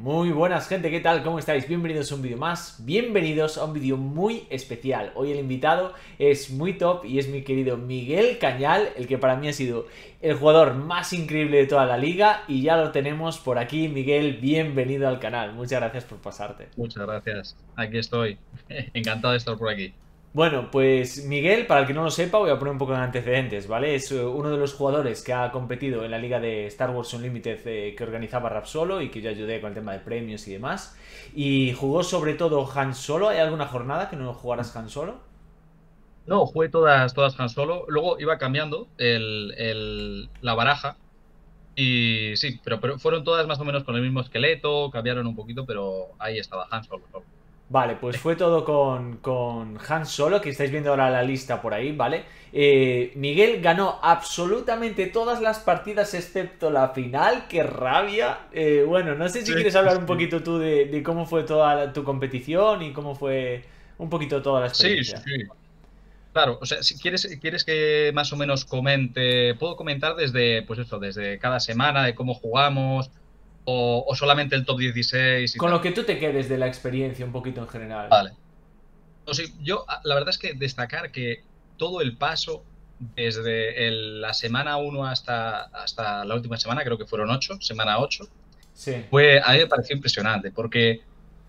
Muy buenas gente, ¿qué tal? ¿Cómo estáis? Bienvenidos a un vídeo más, bienvenidos a un vídeo muy especial. Hoy el invitado es muy top y es mi querido Miguel Cañal, el que para mí ha sido el jugador más increíble de toda la liga y ya lo tenemos por aquí. Miguel, bienvenido al canal, muchas gracias por pasarte. Muchas gracias. Aquí estoy. Encantado de estar por aquí. Bueno, pues Miguel, para el que no lo sepa, voy a poner un poco de antecedentes, ¿vale? Es uno de los jugadores que ha competido en la liga de Star Wars Unlimited que organizaba Rap Solo y que yo ayudé con el tema de premios y demás. Y jugó sobre todo Han Solo. ¿Hay alguna jornada que no jugaras Han Solo? No, jugué todas Han Solo. Luego iba cambiando la baraja. Y sí, pero fueron todas más o menos con el mismo esqueleto. Cambiaron un poquito, pero ahí estaba Han Solo solo. Vale, pues fue todo con Han Solo, que estáis viendo ahora la lista por ahí, ¿vale? Miguel ganó absolutamente todas las partidas excepto la final, qué rabia. Bueno, no sé si Sí, quieres hablar un sí. poquito tú de cómo fue toda tu competición y cómo fue un poquito toda la Sí, sí, experiencia. sí. Claro, o sea, si quieres que más o menos comente, puedo comentar desde, pues eso, desde cada semana, de cómo jugamos, o solamente el top 16 y Con lo tal. que tú te quedes de la experiencia un poquito en general. Vale. O sea, la verdad es que destacar que todo el paso, desde la semana uno hasta la última semana, creo que fueron 8, semana 8, Sí. a mí me pareció impresionante, porque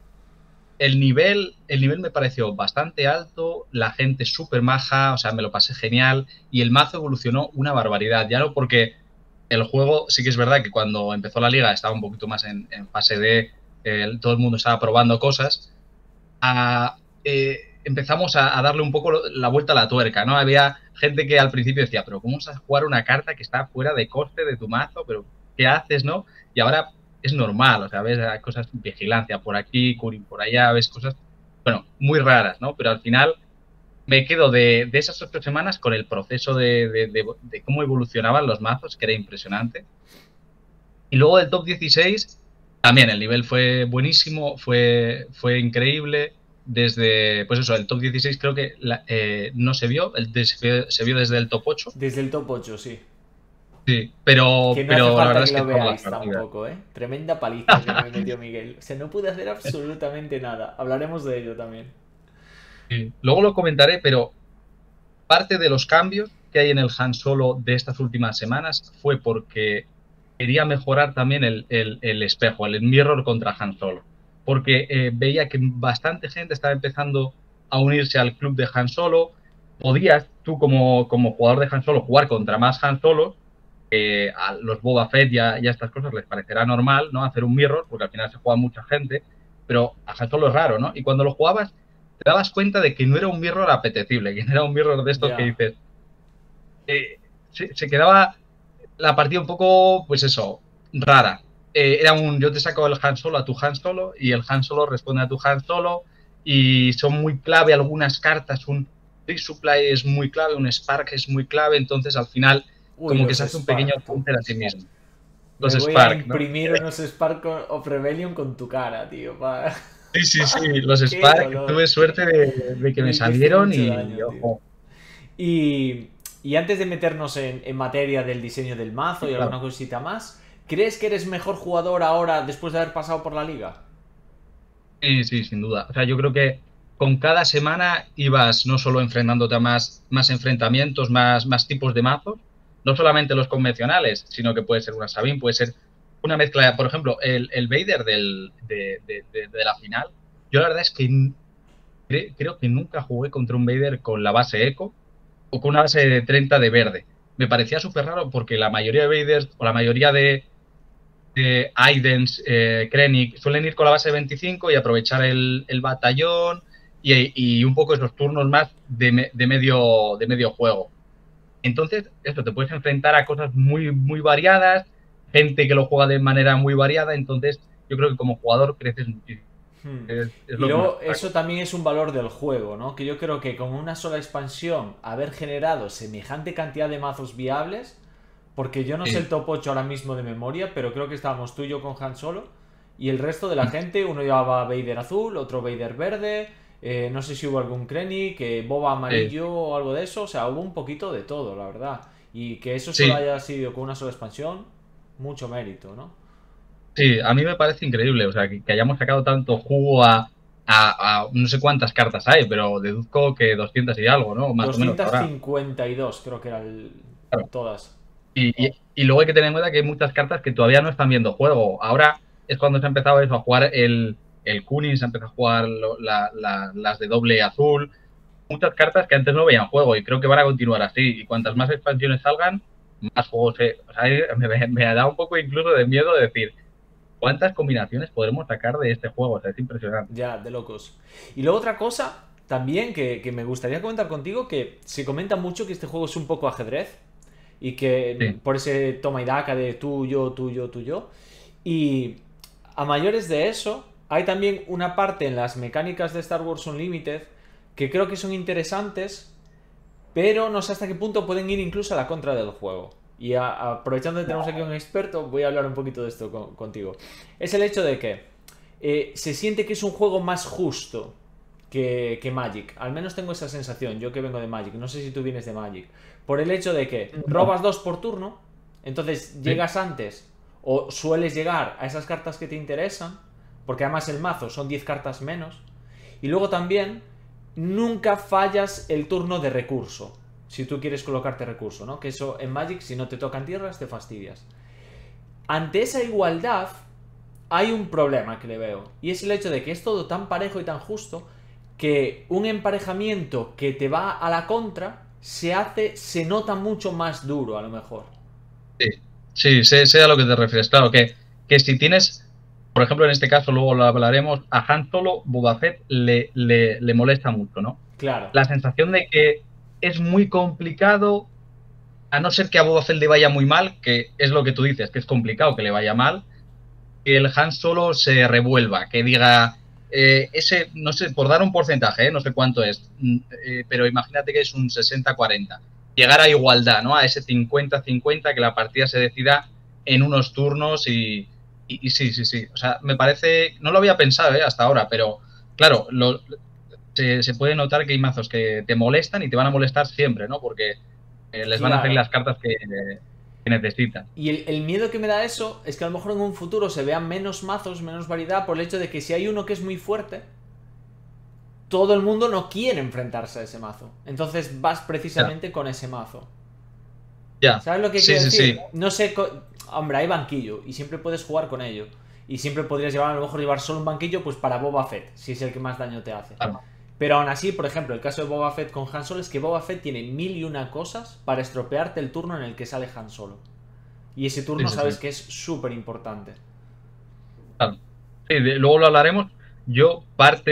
el nivel me pareció bastante alto, la gente súper maja, o sea, me lo pasé genial, y el mazo evolucionó una barbaridad, ya no porque el juego, sí que es verdad que cuando empezó la liga estaba un poquito más en fase de, todo el mundo estaba probando cosas, empezamos a darle un poco la vuelta a la tuerca, ¿no? Había gente que al principio decía, pero ¿cómo vas a jugar una carta que está fuera de coste de tu mazo? ¿Pero qué haces, no? Y ahora es normal, o sea, ves cosas, vigilancia por aquí, curing por allá, ves cosas, bueno, muy raras, ¿no? Pero al final me quedo de esas 8 semanas con el proceso de cómo evolucionaban los mazos, que era impresionante. Y luego del top 16, también el nivel fue buenísimo, fue increíble. Desde, pues eso, el top 16 creo que no se vio, se vio desde el top 8. Desde el top 8, sí. Sí, Que no hace pero la falta verdad que es que lo todas las veáis partidas. tampoco, ¿eh? Tremenda paliza que me metió Miguel. O sea, no pude hacer absolutamente nada. Hablaremos de ello también. Sí. Luego lo comentaré, pero parte de los cambios que hay en el Han Solo de estas últimas semanas fue porque quería mejorar también el espejo, el mirror contra Han Solo. Porque veía que bastante gente estaba empezando a unirse al club de Han Solo. Podías tú como jugador de Han Solo jugar contra más Han Solo. A los Boba Fett y a estas cosas les parecerá normal, ¿no? Hacer un mirror, porque al final se juega mucha gente, pero a Han Solo es raro, ¿no? Y cuando lo jugabas, te dabas cuenta de que no era un mirror apetecible, que no era un mirror de estos que Ya. dices, se quedaba la partida un poco, pues eso, rara. Yo te saco el Han Solo a tu Han Solo y el Han Solo responde a tu Han Solo y son muy clave algunas cartas, un Free Supply es muy clave, un Spark es muy clave, entonces al final Uy, como que los se hace un pequeño Spark, tú. counter a sí mismo. Los Me voy a Spark, ¿no? imprimir unos Spark of Rebellion con tu cara, tío. Sí, sí, sí, los Qué Spark, dolor. tuve suerte de que Me me hiciste salieron mucho y daño, tío. ojo. Y antes de meternos en materia del diseño del mazo Sí, y claro. alguna cosita más, ¿crees que eres mejor jugador ahora después de haber pasado por la liga? Sí, sí, sin duda. O sea, yo creo que con cada semana ibas no solo enfrentándote a más enfrentamientos, más tipos de mazos, no solamente los convencionales, sino que puede ser una Sabine, puede ser una mezcla, por ejemplo, el Vader de la final. Yo la verdad es que creo que nunca jugué contra un Vader con la base Eco o con una base de 30 de verde. Me parecía súper raro porque la mayoría de Vaders o la mayoría de Aidens, Krennic, suelen ir con la base de 25 y aprovechar el batallón y un poco esos turnos más de medio juego. Entonces, esto, te puedes enfrentar a cosas muy, muy variadas, gente que lo juega de manera muy variada, entonces yo creo que como jugador creces muchísimo. Hmm. Es Y lo que más luego destaco. eso también es un valor del juego, ¿no? Que yo creo que con una sola expansión haber generado semejante cantidad de mazos viables, porque yo no sé el Sí, top 8 ahora mismo de memoria, pero creo que estábamos tú y yo con Han Solo, y el resto de la gente, uno llevaba Vader azul, otro Vader verde, no sé si hubo algún Krennic, Boba amarillo o algo de eso, o sea, hubo un poquito de todo, la verdad. Y que eso solo sí, haya sido con una sola expansión, mucho mérito, ¿no? Sí, a mí me parece increíble, o sea, que hayamos sacado tanto jugo a no sé cuántas cartas hay, pero deduzco que 200 y algo, ¿no? Más o menos Doscientas ahora. cincuenta y dos creo que Claro. todas. Y luego hay que tener en cuenta que hay muchas cartas que todavía no están viendo juego. Ahora es cuando se ha empezado eso, a jugar el Kunin, se ha empezado a jugar las de doble azul. Muchas cartas que antes no veían juego y creo que van a continuar así. Y cuantas más expansiones salgan, más juegos. O sea, me da un poco incluso de miedo de decir cuántas combinaciones podremos sacar de este juego. O sea, es impresionante. Ya, de locos. Y luego otra cosa también que me gustaría comentar contigo, que se comenta mucho que este juego es un poco ajedrez y que Sí, por ese toma y daca de tú, yo, tú, yo, tú, yo. Y a mayores de eso, hay también una parte en las mecánicas de Star Wars Unlimited que creo que son interesantes, pero no sé hasta qué punto pueden ir incluso a la contra del juego. Y aprovechando que tenemos aquí un experto, voy a hablar un poquito de esto contigo. Es el hecho de que se siente que es un juego más justo que Magic. Al menos tengo esa sensación, yo que vengo de Magic. No sé si tú vienes de Magic. Por el hecho de que no, robas dos por turno, entonces sí, llegas antes o sueles llegar a esas cartas que te interesan, porque además el mazo son 10 cartas menos. Y luego también nunca fallas el turno de recurso. Si tú quieres colocarte recurso, ¿no? Que eso en Magic, si no te tocan tierras, te fastidias. Ante esa igualdad, hay un problema que le veo. Y es el hecho de que es todo tan parejo y tan justo que un emparejamiento que te va a la contra se nota mucho más duro, a lo mejor. sí, sí, sé a lo que te refieres. Claro, que si tienes, por ejemplo, en este caso, luego lo hablaremos, a Han Solo, Boba Fett le molesta mucho, ¿no? Claro. La sensación de que es muy complicado, a no ser que a Boba Fett le vaya muy mal, que es lo que tú dices, que es complicado que le vaya mal, que el Han Solo se revuelva, que diga, ese, no sé, por dar un porcentaje, no sé cuánto es, pero imagínate que es un 60-40. Llegar a igualdad, ¿no? A ese 50-50, que la partida se decida en unos turnos y sí, sí, sí. O sea, me parece, no lo había pensado hasta ahora, pero claro, se puede notar que hay mazos que te molestan y te van a molestar siempre, ¿no? Porque les van a salir Claro. las cartas que necesitan. Y el miedo que me da eso es que a lo mejor en un futuro se vean menos mazos, menos variedad, por el hecho de que si hay uno que es muy fuerte, todo el mundo no quiere enfrentarse a ese mazo. Entonces vas Ya, precisamente con ese mazo. ya. ¿Sabes lo que Sí, quiero sí, sí. decir? No sé, hombre, hay banquillo y siempre puedes jugar con ello. Y siempre podrías llevar, a lo mejor llevar solo un banquillo pues para Boba Fett, si es el que más daño te hace. Claro. Pero aún así, por ejemplo, el caso de Boba Fett con Han Solo es que Boba Fett tiene mil y una cosas para estropearte el turno en el que sale Han Solo. Y ese Sí, turno sí, sabes sí. que es súper importante. Claro. Sí, luego lo hablaremos. Yo, parte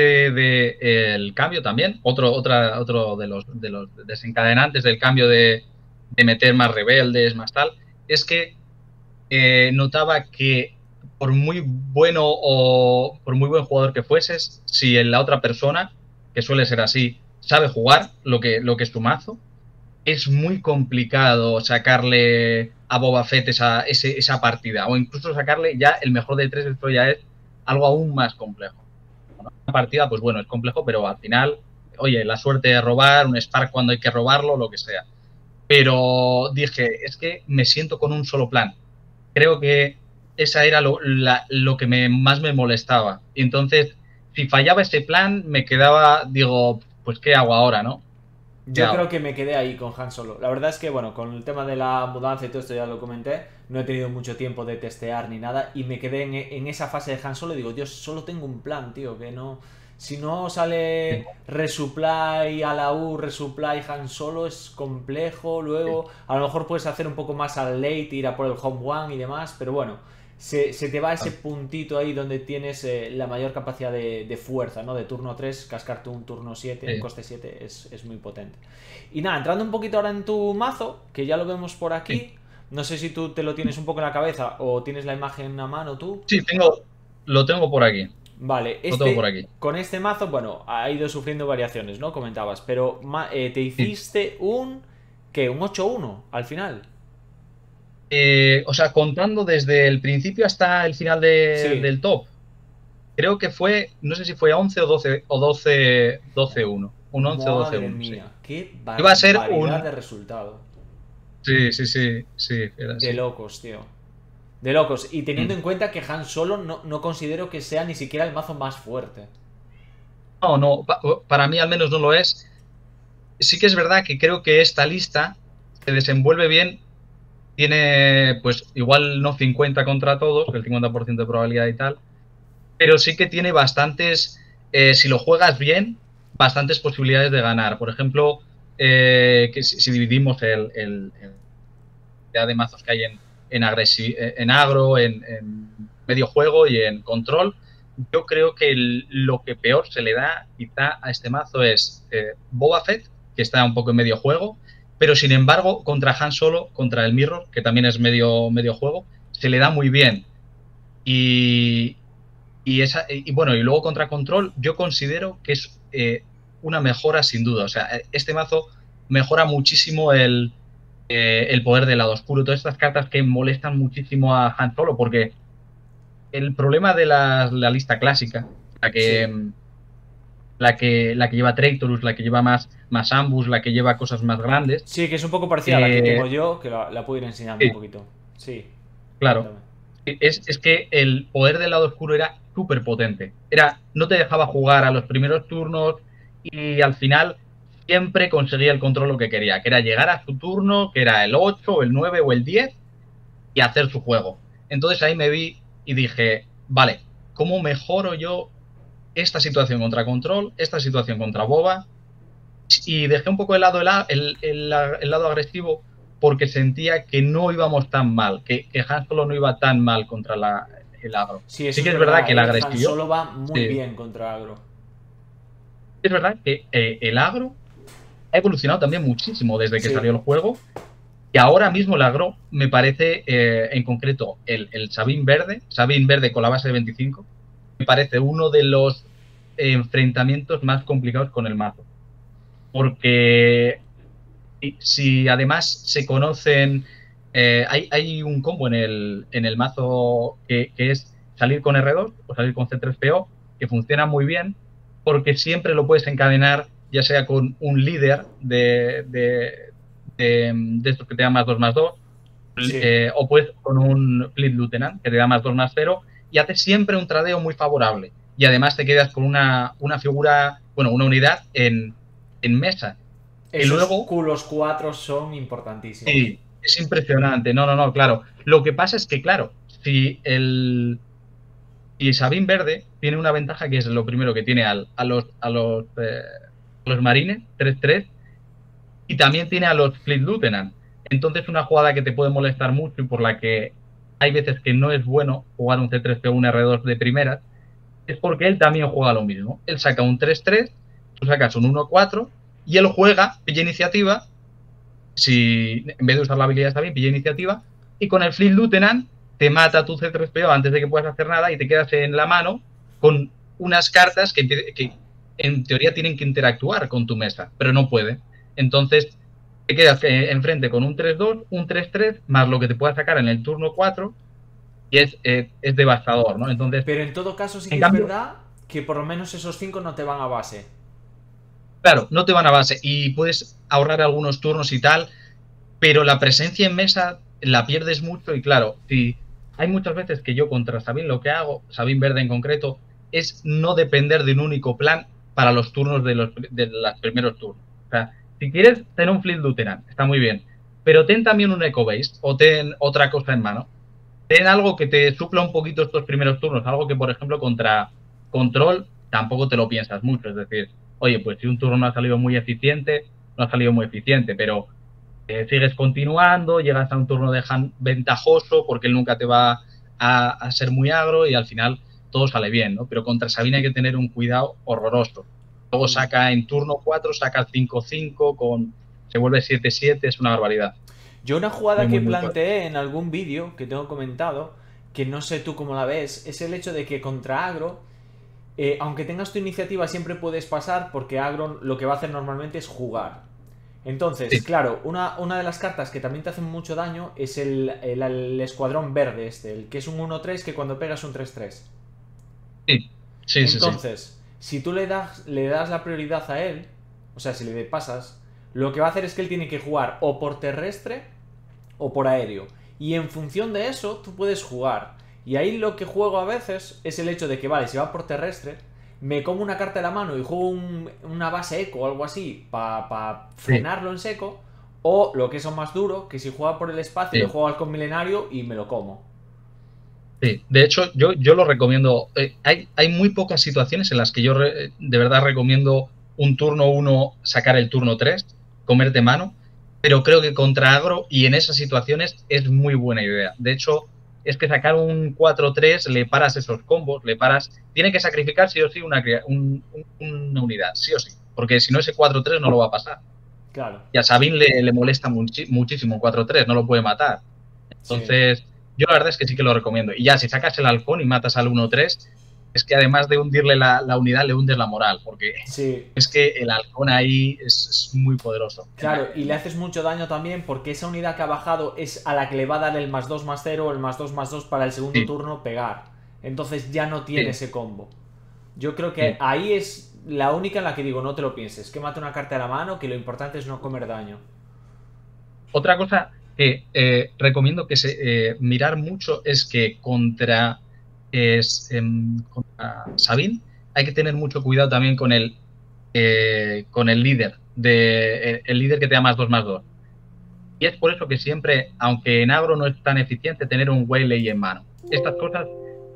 del cambio también, otro de los desencadenantes del cambio de meter más rebeldes, más tal, es que notaba que por muy bueno o por muy buen jugador que fueses, si en la otra persona, que suele ser así, sabe jugar lo que es tu mazo, es muy complicado sacarle a Boba Fett esa partida, o incluso sacarle ya el mejor de tres, esto ya es algo aún más complejo. Una partida, pues bueno, es complejo, pero al final, oye, la suerte de robar, un Spark cuando hay que robarlo, lo que sea. Pero dije, es que me siento con un solo plan. Creo que esa era lo que más me molestaba. Y entonces, si fallaba ese plan, me quedaba, digo, pues ¿qué hago ahora, no? ¿Qué Yo creo hago? que me quedé ahí con Han Solo. La verdad es que, bueno, con el tema de la mudanza y todo esto ya lo comenté. No he tenido mucho tiempo de testear ni nada. Y me quedé en esa fase de Han Solo y digo, Dios, solo tengo un plan, tío. Que no. Si no sale resupply a la U, resupply Han Solo, es complejo. Luego, a lo mejor puedes hacer un poco más al late, ir a por el home one y demás. Pero bueno, se te va ese puntito ahí donde tienes la mayor capacidad de fuerza, ¿no? De turno 3 cascarte un turno 7 un Sí, coste 7 es muy potente. Y nada, entrando un poquito ahora en tu mazo, que ya lo vemos por sí. aquí. No sé si tú te lo tienes un poco en la cabeza o tienes la imagen a mano tú. Sí, lo tengo por aquí. Vale, Lo tengo por aquí. con este mazo, bueno, ha ido sufriendo variaciones, ¿no? Comentabas, pero te Sí. hiciste un... ¿Qué? Un 8-1 al final. O sea, contando desde el principio hasta el final Sí. del top, creo que fue, no sé si fue 11 o 12-1. Un 11 o Madre 12-1, sí. mía, qué Iba a ser barbaridad un... de resultado. Sí, sí, sí, sí, era De así. locos, tío. De locos. Y teniendo Mm. en cuenta que Han Solo no considero que sea ni siquiera el mazo más fuerte. No, no, para mí al menos no lo es. Sí que es verdad que creo que esta lista se desenvuelve bien. Tiene, pues, igual no 50 contra todos, el 50% de probabilidad y tal, pero sí que tiene bastantes, si lo juegas bien, bastantes posibilidades de ganar. Por ejemplo, que si dividimos cantidad de mazos que hay en agro, en medio juego y en control, yo creo que lo que peor se le da quizá a este mazo es Boba Fett, que está un poco en medio juego, pero sin embargo contra Han Solo, contra el Mirror, que también es medio juego, se le da muy bien. Y, y bueno, y luego contra Control, yo considero que es una mejora sin duda. O sea, este mazo mejora muchísimo el poder del lado oscuro, todas estas cartas que molestan muchísimo a Han Solo, porque el problema de la lista clásica, la Sí. que, la que lleva Traitorus, la que lleva más Ambus, la que lleva cosas más grandes, Sí, que es un poco parecida a la que eh, tengo yo, que la puedo ir enseñando un sí, poquito. Sí, claro. cuéntame. Es que el poder del lado oscuro era súper potente. No te dejaba jugar a los primeros turnos y al final siempre conseguía el control lo que quería, que era llegar a su turno, que era el 8, el 9 o el 10 y hacer su juego. Entonces ahí me vi y dije, vale, ¿cómo mejoro yo esta situación contra control, esta situación contra boba? Y dejé un poco de lado el lado agresivo porque sentía que no íbamos tan mal, que Han Solo no iba tan mal contra el agro. Sí, eso Sí es que es verdad verdad, que el ¿eh? Han agresivo, Solo va muy sí, bien contra agro. es verdad que el agro ha evolucionado también muchísimo desde que Sí, salió el juego. Y ahora mismo el agro me parece, en concreto, el Sabine verde con la base de 25, me parece uno de los enfrentamientos más complicados con el mazo. Porque si además se conocen, hay un combo en el mazo que es salir con R2 o salir con C3PO, que funciona muy bien, porque siempre lo puedes encadenar, ya sea con un líder de estos que te da +2/+2, sí. o pues con un Fleet Lieutenant que te da +2/+0, y hace siempre un tradeo muy favorable. Y además te quedas con una figura, bueno, una unidad en mesa. Y Esos luego, culos 4 son importantísimos. sí, es impresionante. No, no, no, claro. Lo que pasa es que, claro, si Sabine Verde tiene una ventaja que es lo primero que tiene a los marines, 3-3, y también tiene a los Fleet Lieutenant. Entonces, una jugada que te puede molestar mucho y por la que hay veces que no es bueno jugar un C3P o un R2 de primeras, es porque él también juega lo mismo. Él saca un 3-3, tú sacas un 1-4, y él juega, pilla iniciativa, si en vez de usar la habilidad está bien, pilla iniciativa, y con el Fleet Lieutenant te mata tu C3PO antes de que puedas hacer nada y te quedas en la mano con unas cartas que en teoría tienen que interactuar con tu mesa, pero no puede. Entonces te quedas enfrente con un 3-2, un 3-3, más lo que te pueda sacar en el turno 4, y es devastador, ¿no? Entonces, Pero en todo caso sí en que es cambio, verdad que por lo menos esos 5 no te van a base. claro, no te van a base y puedes ahorrar algunos turnos y tal, pero la presencia en mesa la pierdes mucho y claro, si hay muchas veces que yo contra Sabine lo que hago, Sabine Verde en concreto, es no depender de un único plan para los turnos de los primeros turnos. O sea, si quieres tener un Fleet Lieutenant, está muy bien, pero ten también un Echo Base o ten otra cosa en mano. Ten algo que te supla un poquito estos primeros turnos, algo que por ejemplo contra Control tampoco te lo piensas mucho, es decir, oye, pues si un turno no ha salido muy eficiente, no ha salido muy eficiente, pero sigues continuando, llegas a un turno de Han ventajoso porque él nunca te va a ser muy agro y al final todo sale bien, ¿no? Pero contra Sabine hay que tener un cuidado horroroso. Luego Mm. saca en turno 4, saca el 5-5, se vuelve 7-7, es una barbaridad. Yo una Muy, jugada que muy, muy fuerte. planteé en algún vídeo que tengo comentado, que no sé tú cómo la ves, es el hecho de que contra agro, aunque tengas tu iniciativa siempre puedes pasar porque agro lo que va a hacer normalmente es jugar. Entonces, Sí, claro, una de las cartas que también te hacen mucho daño es el escuadrón verde este, el que es un 1-3 que cuando pegas un 3-3. sí, sí, sí, sí. Entonces, si tú le das la prioridad a él, o sea, si le pasas, lo que va a hacer es que él tiene que jugar o por terrestre o por aéreo. Y en función de eso, tú puedes jugar. Y ahí lo que juego a veces es el hecho de que, vale, si va por terrestre, me como una carta de la mano y juego una base eco o algo así para Sí, frenarlo en seco. O lo que es aún más duro, que si juega por el espacio le sí. juego halcón milenario y me lo como. Sí, de hecho, yo lo recomiendo. Hay muy pocas situaciones en las que yo de verdad recomiendo un turno uno sacar el turno 3 comerte mano, pero creo que contra agro y en esas situaciones es muy buena idea. De hecho, es que sacar un 4-3 le paras esos combos, le paras. Tiene que sacrificar sí o sí una unidad, sí o sí, porque si no ese 4-3 no lo va a pasar. Claro, Y a Sabine le molesta muchísimo un 4-3, no lo puede matar. sí. Entonces, yo la verdad es que sí que lo recomiendo. Y ya, si sacas el halcón y matas al 1-3, es que además de hundirle la unidad, le hundes la moral, porque Sí, es que el halcón ahí es muy poderoso. claro, y le haces mucho daño también porque esa unidad que ha bajado es a la que le va a dar el +2/+0 o el +2/+2 para el segundo Sí, turno pegar. Entonces ya no tiene sí, ese combo. Yo creo que sí. ahí es la única en la que digo, no te lo pienses, que mate una carta de la mano, que lo importante es no comer daño. Otra cosa que recomiendo que mirar mucho es que contra Sabine hay que tener mucho cuidado también con el líder, el líder que te da +2/+2. Y es por eso que siempre, aunque en agro no es tan eficiente, tener un Waylay en mano. Estas cosas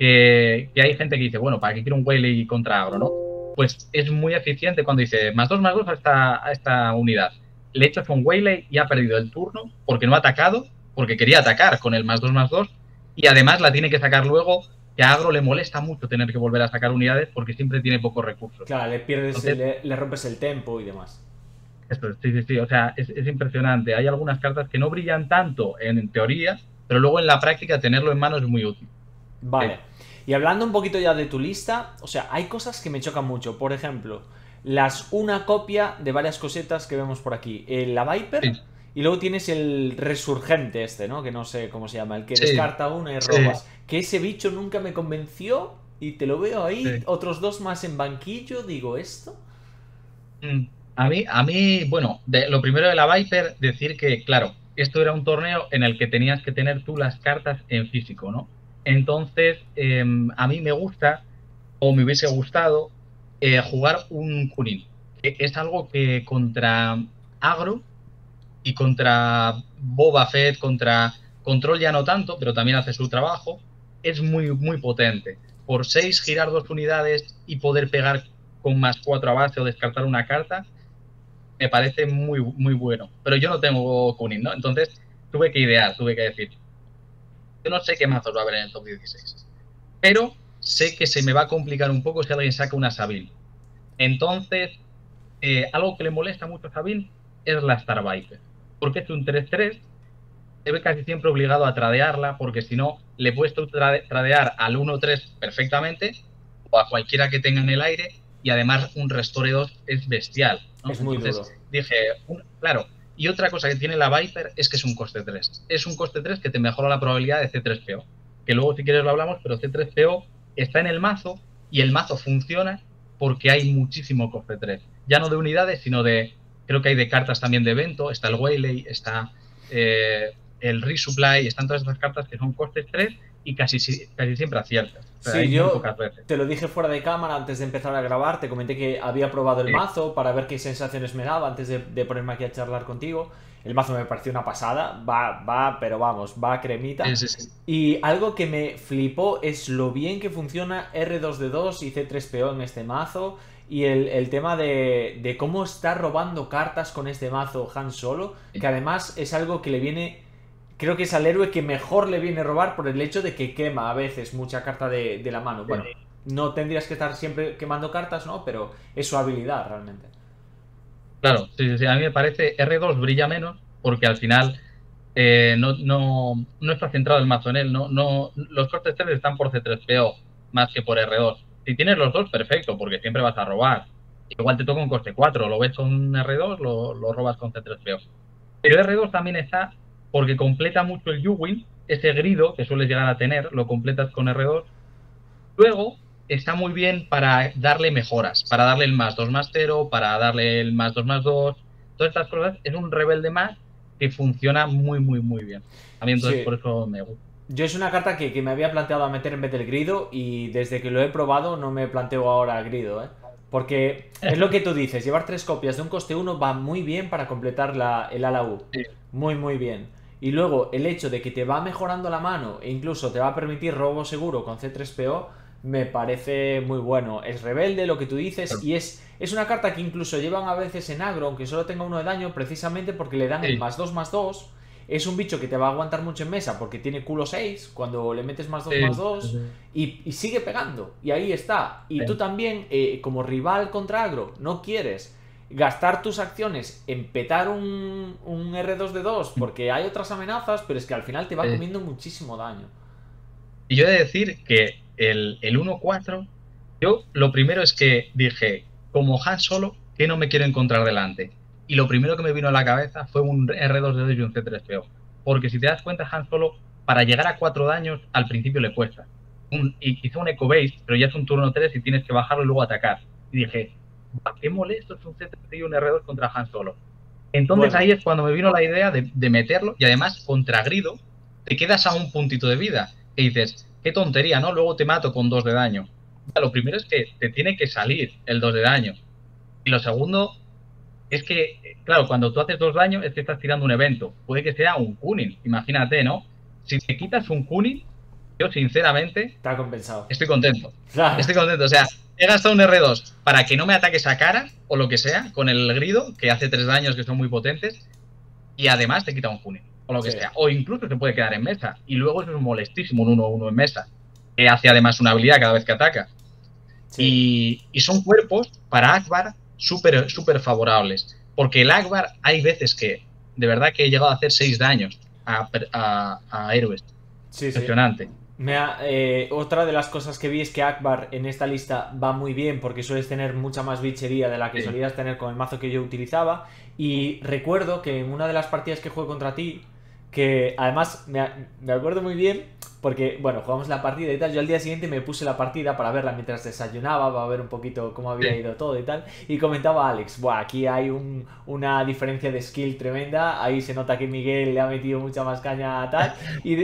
que hay gente que dice, bueno, ¿para qué quiero un Waylay contra agro, no? Pues es muy eficiente cuando dice +2/+2 a esta unidad. Le echas un Waylay y ha perdido el turno porque no ha atacado, porque quería atacar con el +2/+2 y además la tiene que sacar luego, que a agro le molesta mucho tener que volver a sacar unidades porque siempre tiene pocos recursos. Claro, le pierdes, Entonces, le rompes el tempo y demás. esto, sí, sí, sí, o sea, es impresionante. Hay algunas cartas que no brillan tanto en teoría, pero luego en la práctica tenerlo en mano es muy útil. Sí, Vale. Y hablando un poquito ya de tu lista, o sea, hay cosas que me chocan mucho. Por ejemplo, una copia de varias cosetas que vemos por aquí. La Viper sí, y luego tienes el resurgente este, ¿no? Que no sé cómo se llama, el que sí, descarta una y sí, robas. Que ese bicho nunca me convenció y te lo veo ahí, sí. otros dos más en banquillo, digo, ¿esto? Mm. Bueno, lo primero de la Viper, decir que, claro, esto era un torneo en el que tenías que tener tú las cartas en físico, ¿no? Entonces, a mí me gusta, o me hubiese gustado, jugar un Kunin. Que es algo que contra agro y contra Boba Fett, contra Control ya no tanto, pero también hace su trabajo, es muy, muy potente. Por 6 girar 2 unidades y poder pegar con +4 a base o descartar una carta, me parece muy, muy bueno. Pero yo no tengo Kunin, ¿no? Entonces tuve que idear, tuve que decir, yo no sé qué mazos va a haber en el top 16, pero sé que se me va a complicar un poco si alguien saca una Sabine. Entonces, algo que le molesta mucho a Sabine es la Star Viper, porque es un 3-3, se ve casi siempre obligado a tradearla, porque si no, le puedes tradear al 1-3 perfectamente, o a cualquiera que tenga en el aire, y además un Restore 2 es bestial, ¿no? Es muy Entonces duro. dije, claro, y otra cosa que tiene la Viper es que es un coste 3. Es un coste 3 que te mejora la probabilidad de C3PO, que luego si quieres lo hablamos, pero C3PO está en el mazo, y el mazo funciona porque hay muchísimo coste 3. Ya no de unidades, sino creo que hay de cartas también de evento, está el Waylay, está el resupply, están todas esas cartas que son costes 3 y casi siempre aciertas. O sea, Sí, hay muy yo pocas veces. te lo dije fuera de cámara antes de empezar a grabar, te comenté que había probado el Sí, mazo para ver qué sensaciones me daba antes de ponerme aquí a charlar contigo. El mazo me pareció una pasada, pero vamos, va sí, cremita. sí, sí. Y algo que me flipó es lo bien que funciona R2D2 y C3PO en este mazo. Y el tema de cómo está robando cartas con este mazo Han Solo, que además es algo que le viene, creo que es al héroe que mejor le viene robar por el hecho de que quema a veces mucha carta de la mano. Bueno, no tendrías que estar siempre quemando cartas, ¿no? Pero es su habilidad realmente. Claro, sí, sí, sí. A mí me parece R2 brilla menos porque al final no está centrado el mazo en él. Los costes 3 están por C3PO más que por R2. Si tienes los dos, perfecto, porque siempre vas a robar. Igual te toca un coste 4, lo ves con R2, lo robas con C3PO. Pero R2 también está porque completa mucho el U-Wing, ese grido que sueles llegar a tener, lo completas con R2. Luego está muy bien para darle mejoras, para darle el +2/+0, para darle el +2/+2, todas estas cosas. Es un rebelde más que funciona muy, muy, muy bien. A mí entonces Sí. por eso me gusta. Yo es una carta que me había planteado a meter en vez del grido y desde que lo he probado no me planteo ahora el grido, ¿eh? Porque es lo que tú dices, llevar 3 copias de un coste uno va muy bien para completar el ala U. Sí, Muy, muy bien. Y luego el hecho de que te va mejorando la mano e incluso te va a permitir robo seguro con C3PO me parece muy bueno. Es rebelde lo que tú dices claro. y es una carta que incluso llevan a veces en agro, aunque solo tenga uno de daño, precisamente porque le dan el Sí, +2/+2. Es un bicho que te va a aguantar mucho en mesa porque tiene culo 6 cuando le metes más 2 más sí, sí, 2 sí. y sigue pegando. Y ahí está. Y tú Sí. también, como rival contra agro, no quieres gastar tus acciones en petar un R2D2 porque hay otras amenazas, pero es que al final te va comiendo muchísimo daño. Y yo he de decir que el 1-4, yo lo primero es que dije, como Han Solo, que no me quiero encontrar delante. Y lo primero que me vino a la cabeza fue un R2D2 y un C3PO. Porque si te das cuenta, Han Solo, para llegar a 4 daños, al principio le cuesta. Y quizá un Echo Base, pero ya es un turno 3 y tienes que bajarlo y luego atacar. Y dije, qué molesto es un C3PO y un R2 contra Han Solo. Entonces Bueno, ahí es cuando me vino la idea de meterlo y además contra Grido te quedas a un puntito de vida y dices, qué tontería, ¿no? Luego te mato con 2 de daño. Lo primero es que te tiene que salir el 2 de daño. Y lo segundo es que, claro, cuando tú haces 2 daños es que estás tirando un evento. Puede que sea un Kunin, imagínate, ¿no? Si te quitas un Kunin, yo sinceramente te ha compensado. estoy contento. Claro. Estoy contento. O sea, he gastado un R2 para que no me ataques a cara o lo que sea con el grido, que hace 3 daños que son muy potentes, y además te quita un Kunin o lo que Sí, sea. O incluso se puede quedar en mesa. Y luego eso es molestísimo, un 1-1 en mesa, que hace además una habilidad cada vez que ataca. sí. Y son cuerpos para Akbar súper súper favorables. Porque el Akbar hay veces que de verdad que he llegado a hacer 6 daños a héroes. Sí, sí. Impresionante. Otra de las cosas que vi es que Akbar en esta lista va muy bien porque sueles tener mucha más bichería de la que Sí. solías tener con el mazo que yo utilizaba. Y recuerdo que en una de las partidas que jugué contra ti, que además me acuerdo muy bien porque, bueno, jugamos la partida y tal. Yo al día siguiente me puse la partida para verla mientras desayunaba, para ver un poquito cómo había Sí. ido todo y tal. Y comentaba a Alex, buah, aquí hay una diferencia de skill tremenda. Ahí se nota que Miguel le ha metido mucha más caña a tal.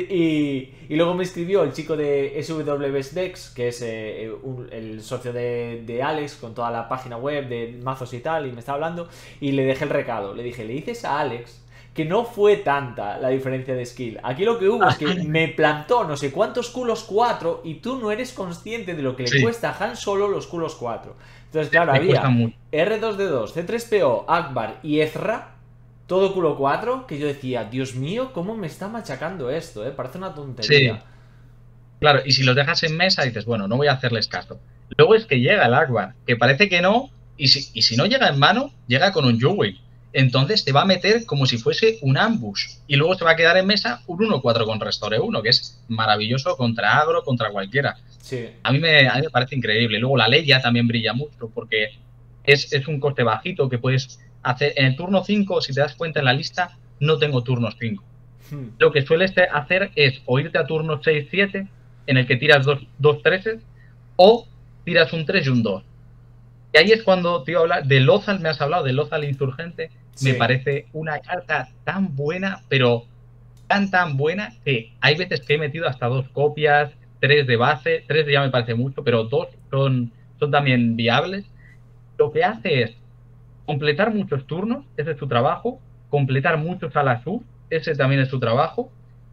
Y luego me escribió el chico de SWSDEX, que es el socio de Alex, con toda la página web de mazos y tal, y me está hablando. Y le dejé el recado. Le dije, le dices a Alex que no fue tanta la diferencia de skill. Aquí lo que hubo es que me plantó no sé cuántos culos 4 y tú no eres consciente de lo que le Sí. cuesta a Han Solo los culos 4. Entonces, claro, Me cuesta había mucho. R2D2, C3PO, Akbar y Ezra, todo culo 4, que yo decía, Dios mío, ¿cómo me está machacando esto? Parece una tontería. Sí. Claro, y si los dejas en mesa dices, bueno, no voy a hacerles caso. Luego es que llega el Akbar, que parece que no, y si no llega en mano, llega con un Yui. Entonces te va a meter como si fuese un ambush. Y luego se va a quedar en mesa un 1-4 con Restore 1, que es maravilloso contra agro, contra cualquiera. Sí, A mí me parece increíble. Luego la ley ya también brilla mucho, porque es un coste bajito que puedes hacer. En el turno 5, si te das cuenta en la lista, no tengo turnos 5. hmm, Lo que sueles hacer es o irte a turno 6-7, en el que tiras dos 3, o tiras un 3 y un 2. Y ahí es cuando te iba a hablar de Lothal, me has hablado de Lothal Insurgente. Me sí, parece una carta tan buena, pero tan buena, que hay veces que he metido hasta 2 copias, 3 de base, 3 ya me parece mucho, pero 2 son también viables. Lo que hace es completar muchos turnos, ese es su trabajo, completar muchos a la sub, ese también es su trabajo,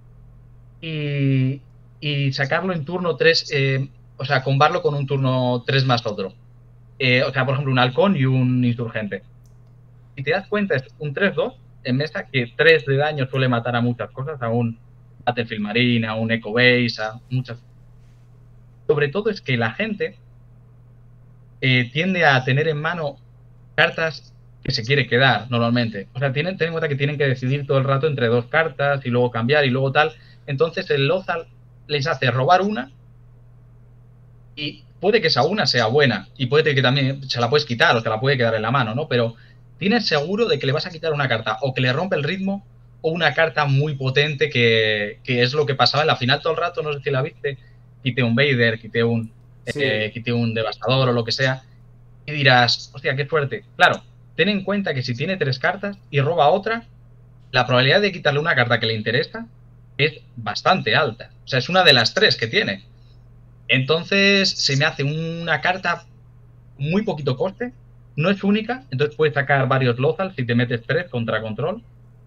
y, y sacarlo en turno 3, o sea, combarlo con un turno 3 más otro. O sea, por ejemplo, un halcón y un insurgente. Si te das cuenta, es un 3-2 en mesa, que 3 de daño suele matar a muchas cosas, a un Battlefield Marine, a un Echo Base, a muchas. Sobre todo es que la gente tiende a tener en mano cartas que se quiere quedar normalmente. O sea, ten en cuenta que tienen que decidir todo el rato entre 2 cartas y luego cambiar y luego tal. Entonces el Lothal les hace robar una y puede que esa una sea buena y puede que también se la puedes quitar o se la puede quedar en la mano, ¿no? Pero tienes seguro de que le vas a quitar una carta o que le rompe el ritmo o una carta muy potente que es lo que pasaba en la final todo el rato, no sé si la viste, quité un Vader, quité sí. un Devastador o lo que sea, y dirás, hostia, qué suerte. Claro, ten en cuenta que si tiene 3 cartas y roba otra, la probabilidad de quitarle una carta que le interesa es bastante alta. O sea, es una de las 3 que tiene. Entonces se me hace una carta muy poquito coste, no es única, entonces puedes sacar varios Lothal si te metes 3 contra control.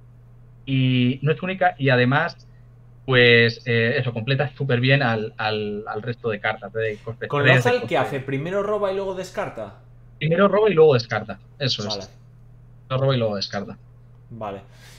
Y no es única y además, pues eso, completa súper bien al resto de cartas de coste Con 3, de Lothal, ¿qué coste... hace? ¿Primero roba y luego descarta? Primero roba y luego descarta, eso Vale, es. No roba y luego descarta. vale.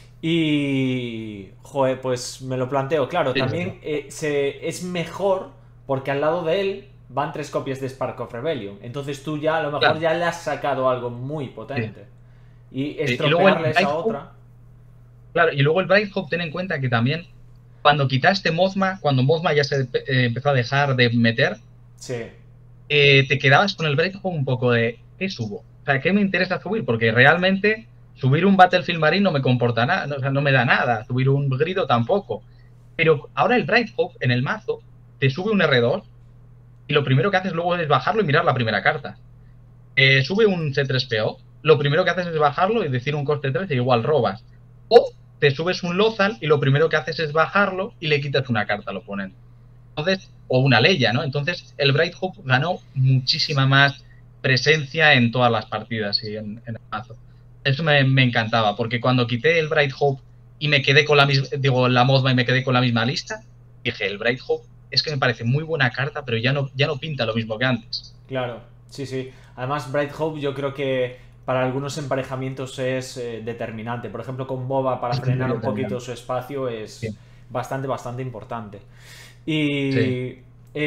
Y... Joder, pues me lo planteo. Claro, Sí, sí, también es mejor porque al lado de él van 3 copias de Spark of Rebellion. Entonces tú ya a lo mejor claro, ya le has sacado algo muy sí. potente. Y Y luego el estropearle esa Bright, otra... claro, y luego el Bright Hope, ten en cuenta que también cuando quitaste Mothma, cuando Mothma ya se empezó a dejar de meter, Sí, te quedabas con el Bright Hope un poco de ¿qué subo? O sea, ¿qué me interesa subir? Porque realmente subir un Battlefield Marine no me comporta nada, no, o sea, no me da nada, subir un Grido tampoco. Pero ahora el Bright Hope en el mazo te sube un R2 y lo primero que haces luego es bajarlo y mirar la primera carta. Sube un C3PO, lo primero que haces es bajarlo y decir un coste 3 e igual robas. O te subes un Lothal y lo primero que haces es bajarlo y le quitas una carta al oponente. Entonces, o una Leia, ¿no? Entonces, el Bright Hope ganó muchísima más presencia en todas las partidas y en el mazo. Eso me encantaba, porque cuando quité el Bright Hope y me quedé con la misma, digo, la Mothma y me quedé con la misma lista, dije, el Bright Hope es que me parece muy buena carta, pero ya no pinta lo mismo que antes. claro. Sí, sí. Además, Bright Hope yo creo que para algunos emparejamientos es determinante. Por ejemplo, con Boba para Es muy frenar un poquito determinante. su espacio Sí. es bastante, bastante importante. Sí. Y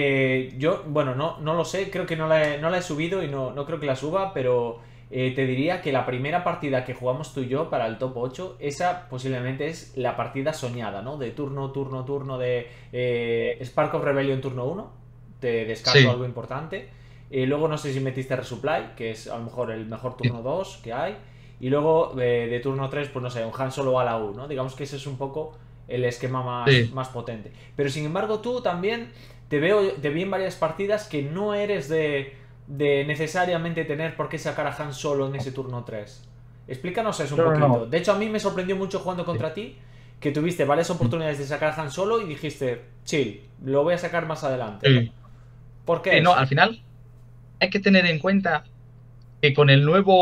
yo, bueno, no lo sé, creo que no la he subido y no creo que la suba, pero te diría que la primera partida que jugamos tú y yo para el top 8 esa posiblemente es la partida soñada, ¿no? De turno de Spark of Rebellion turno 1 te descarto Sí. algo importante. Luego no sé si metiste Resupply, que es a lo mejor el mejor turno 2 que hay. Y luego de turno 3 pues no sé, un Han Solo a la U, ¿no? Digamos que ese es un poco el esquema Sí. más potente. Pero sin embargo, tú también te vi en varias partidas que no eres de necesariamente tener por qué sacar a Han Solo en ese turno 3. Explícanos eso un No, no, poquito. no. De hecho, a mí me sorprendió mucho jugando Sí. contra ti que tuviste varias oportunidades de sacar a Han Solo y dijiste, chill, lo voy a sacar más adelante. Sí. ¿Por qué Sí, no, eso? al final hay que tener en cuenta que con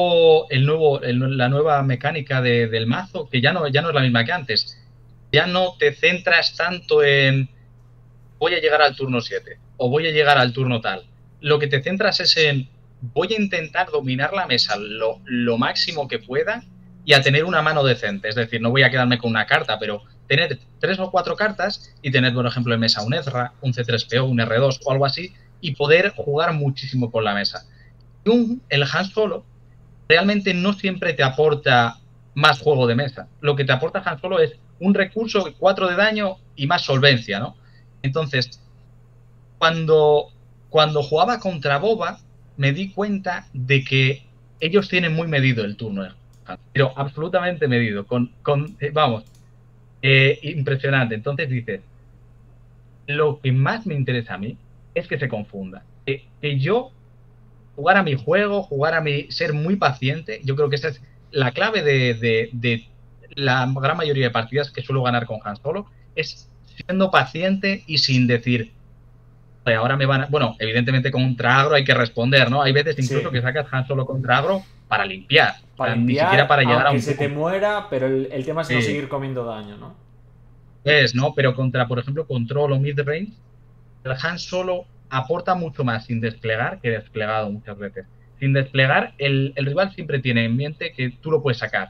la nueva mecánica del mazo, que ya no es la misma que antes, ya no te centras tanto en voy a llegar al turno 7 o voy a llegar al turno tal. Lo que te centras es en voy a intentar dominar la mesa lo máximo que pueda y a tener una mano decente. Es decir, no voy a quedarme con una carta, pero tener 3 o 4 cartas y tener, por ejemplo, en mesa un Ezra, un C3PO, un R2 o algo así y poder jugar muchísimo con la mesa. Y el Han Solo realmente no siempre te aporta más juego de mesa. Lo que te aporta Han Solo es un recurso, 4 de daño y más solvencia, ¿no? Entonces, cuando, cuando jugaba contra Boba, me di cuenta de que ellos tienen muy medido el turno, pero absolutamente medido, vamos, impresionante. Entonces dices, lo que más me interesa a mí es que se confunda. Que yo jugar a mi juego, ser muy paciente, yo creo que esa es la clave de la gran mayoría de partidas que suelo ganar con Han Solo, es siendo paciente y sin decir, ahora me van a... Bueno, evidentemente contra agro hay que responder, ¿no? Hay veces incluso Sí, que sacas Han Solo contra agro para limpiar, o para sea, ni siquiera limpiar, para llegar a aunque un se te turno. muera, pero el tema es no seguir comiendo daño, ¿no? ¿No? Pero contra, por ejemplo, control o mid-range, el Han Solo aporta mucho más sin desplegar que desplegado muchas veces. Sin desplegar, el rival siempre tiene en mente que tú lo puedes sacar.